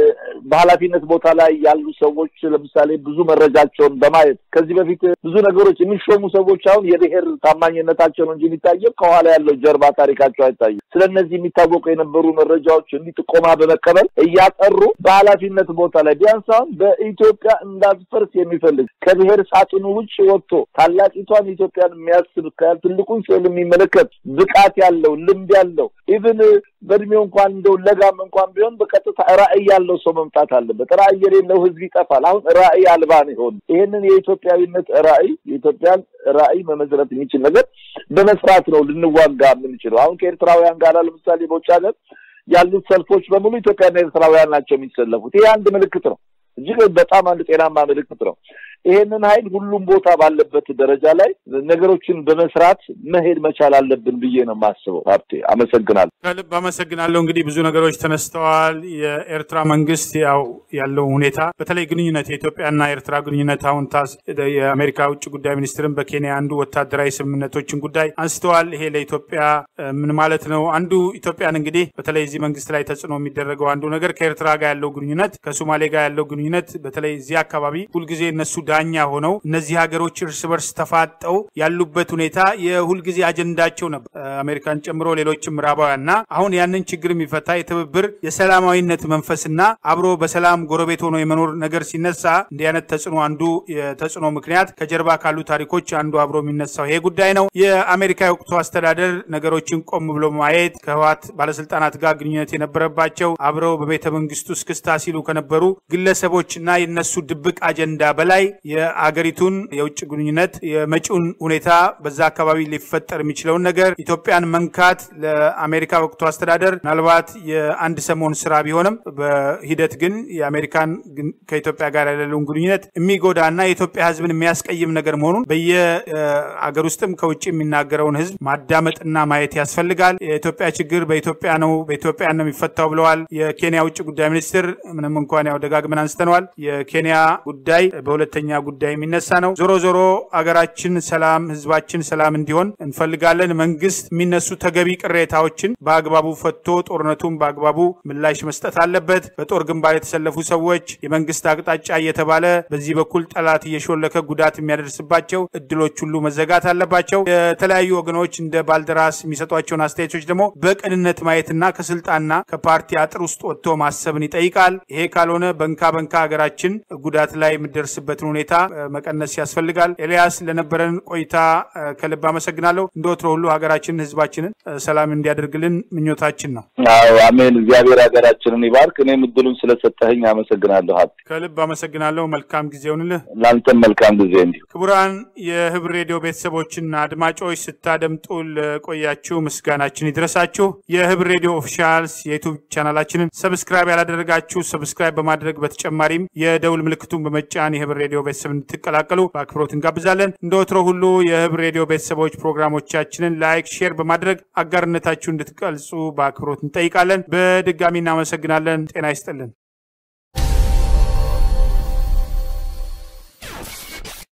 በኃላፊነት ቦታ ላይ ያሉ ሰዎች ለምሳሌ ብዙ መረጃቸውን በማየት ከዚህ በፊት ብዙ ነገሮች የሚሾሙ ሰዎች አሁን የብሔር ታማኝነታቸው እንጂ የሚታየው ከኋላ ያለው ጀርባ ታሪካቸው አይታይም። ስለነዚህ የሚታወቁ የነበሩ መረጃዎች እንዲጥቆማ በመቀበል እያጠሩ በኃላፊነት ቦታ ላይ ቢያንስ አሁን በኢትዮጵያ እንዳትፈርስ የሚፈልግ ከብሔር ሳጥኑ ውጭ ወጥቶ ታላቂቷን ኢትዮጵያን የሚያስብ ከትልቁን ስዕል የሚመለከት ብቃት ያለው ልምድ ያለው ኢቭን በእድሜው እንኳን እንደው ለጋም እንኳን ቢሆን በቀጥታ ራዕይ ያለው ሰው መምጣት አለበት። ራዕይ የሌለው ህዝብ ይጠፋል። አሁን ራዕይ አልባ ነው ይሆን። ይሄንን የኢትዮጵያዊነት ራዕይ የኢትዮጵያን ራዕይ መመዝረት የሚችል ነገር በመስራት ነው ልንዋጋ የምንችለው። አሁን ከኤርትራውያን ጋር ለምሳሌ በውጭ ሀገር ያሉት ሰልፎች በሙሉ ኢትዮጵያና ኤርትራውያን ናቸው የሚሰለፉት። ይሄ አንድ ምልክት ነው። እጅግ በጣም አንድ ጤናማ ምልክት ነው። ይሄንን ኃይል ሁሉም ቦታ ባለበት ደረጃ ላይ ነገሮችን በመስራት መሄድ መቻል አለብን ብዬ ነው ማስበው። ሀብቴ አመሰግናለሁ። ከልብ አመሰግናለሁ። እንግዲህ ብዙ ነገሮች ተነስተዋል። የኤርትራ መንግስት ያው ያለው ሁኔታ በተለይ ግንኙነት የኢትዮጵያና ኤርትራ ግንኙነት አሁን ታስ የአሜሪካ ውጭ ጉዳይ ሚኒስትርም በኬንያ አንዱ ወታደራዊ ስምምነቶችን ጉዳይ አንስተዋል። ይሄ ለኢትዮጵያ ምን ማለት ነው? አንዱ ኢትዮጵያን እንግዲህ በተለይ እዚህ መንግስት ላይ ተጽዕኖ የሚደረገው አንዱ ነገር ከኤርትራ ጋር ያለው ግንኙነት ከሶማሌ ጋር ያለው ግንኙነት በተለይ እዚህ አካባቢ ሁሉ ጊዜ እነሱ መጋኛ ሆነው እነዚህ ሀገሮች እርስ በርስ ተፋጠው ያሉበት ሁኔታ የሁል ጊዜ አጀንዳቸው ነበር አሜሪካን ጨምሮ ሌሎችም ምዕራባውያንና አሁን ያንን ችግር የሚፈታ የትብብር የሰላማዊነት መንፈስና አብሮ በሰላም ጎረቤት ሆኖ የመኖር ነገር ሲነሳ እንዲህ አይነት ተጽዕኖ አንዱ የተጽዕኖ ምክንያት ከጀርባ ካሉ ታሪኮች አንዱ አብሮ የሚነሳው ይሄ ጉዳይ ነው የአሜሪካ የወቅቱ አስተዳደር ነገሮችን ቆም ብሎ ማየት ከህዋት ባለስልጣናት ጋር ግንኙነት የነበረባቸው አብረው በቤተ መንግስቱ ስክስታ ሲሉ ከነበሩ ግለሰቦችና የነሱ ድብቅ አጀንዳ በላይ የአገሪቱን የውጭ ግንኙነት የመጪውን ሁኔታ በዛ አካባቢ ሊፈጠር የሚችለው ነገር ኢትዮጵያን መንካት ለአሜሪካ ወቅቱ አስተዳደር ምናልባት የአንድ ሰሞን ስራ ቢሆንም በሂደት ግን የአሜሪካን ከኢትዮጵያ ጋር ያለውን ግንኙነት የሚጎዳና የኢትዮጵያ ህዝብን የሚያስቀይም ነገር መሆኑን በየአገር ውስጥም ከውጭ የሚናገረውን ህዝብ ማዳመጥና ማየት ያስፈልጋል የኢትዮጵያ ችግር በኢትዮጵያ ነው በኢትዮጵያ ነው የሚፈታው ብለዋል የኬንያ ውጭ ጉዳይ ሚኒስትር ምንም እንኳን ያው ደጋግመን አንስተናል የኬንያ ጉዳይ በሁለተኛ ጉዳይ የሚነሳ ነው ዞሮ ዞሮ አገራችን ሰላም ህዝባችን ሰላም እንዲሆን እንፈልጋለን መንግስት የሚነሱ ተገቢ ቅሬታዎችን በአግባቡ ፈቶ ጦርነቱን በአግባቡ ምላሽ መስጠት አለበት በጦር ግንባር የተሰለፉ ሰዎች የመንግስት አቅጣጫ እየተባለ በዚህ በኩል ጠላት እየሾለከ ጉዳት የሚያደርስባቸው እድሎች ሁሉ መዘጋት አለባቸው የተለያዩ ወገኖች እንደ ባልደራስ የሚሰጧቸውን አስተያየቶች ደግሞ በቅንነት ማየትና ከስልጣንና ከፓርቲ አጥር ውስጥ ወጥቶ ማሰብን ይጠይቃል ይሄ ካልሆነ በንካ በንካ ሀገራችን ጉዳት ላይ የሚደርስበትን ሁኔታ መቀነስ ያስፈልጋል ኤልያስ ለነበረን ቆይታ ከልብ አመሰግናለሁ እንደወትሮ ሁሉ ሀገራችንን ህዝባችንን ሰላም እንዲያደርግልን ምኞታችን ነው አዎ አሜን እግዚአብሔር ሀገራችንን ይባርክ እኔም እድሉን ስለሰጠኸኝ አመሰግናለሁ ሀብቴ ከልብ አመሰግናለሁ መልካም ጊዜ ይሁንልህ ላንተም መልካም ጊዜ እንዲሁ ክቡራን የህብር ሬዲዮ ቤተሰቦችና አድማጮች ስታደምጡ ለቆያችሁ ምስጋናችን ይድረሳችሁ የህብር ሬዲዮ ኦፊሻልስ የዩቲዩብ ቻናላችንን ሰብስክራይብ ያላደረጋችሁ ሰብስክራይብ በማድረግ በተጨማሪም የደውል ምልክቱን በመጫን የህብር ሬዲዮ ቤተሰብ እንድትቀላቀሉ በአክብሮት እንጋብዛለን እንደወትሮ ሁሉ የህብር ሬዲዮ ቤተሰቦች ፕሮግራሞቻችንን ላይክ ሼር በማድረግ አጋርነታችሁ እንድትገልጹ በአክብሮት እንጠይቃለን በድጋሚ እናመሰግናለን ጤና ይስጥልን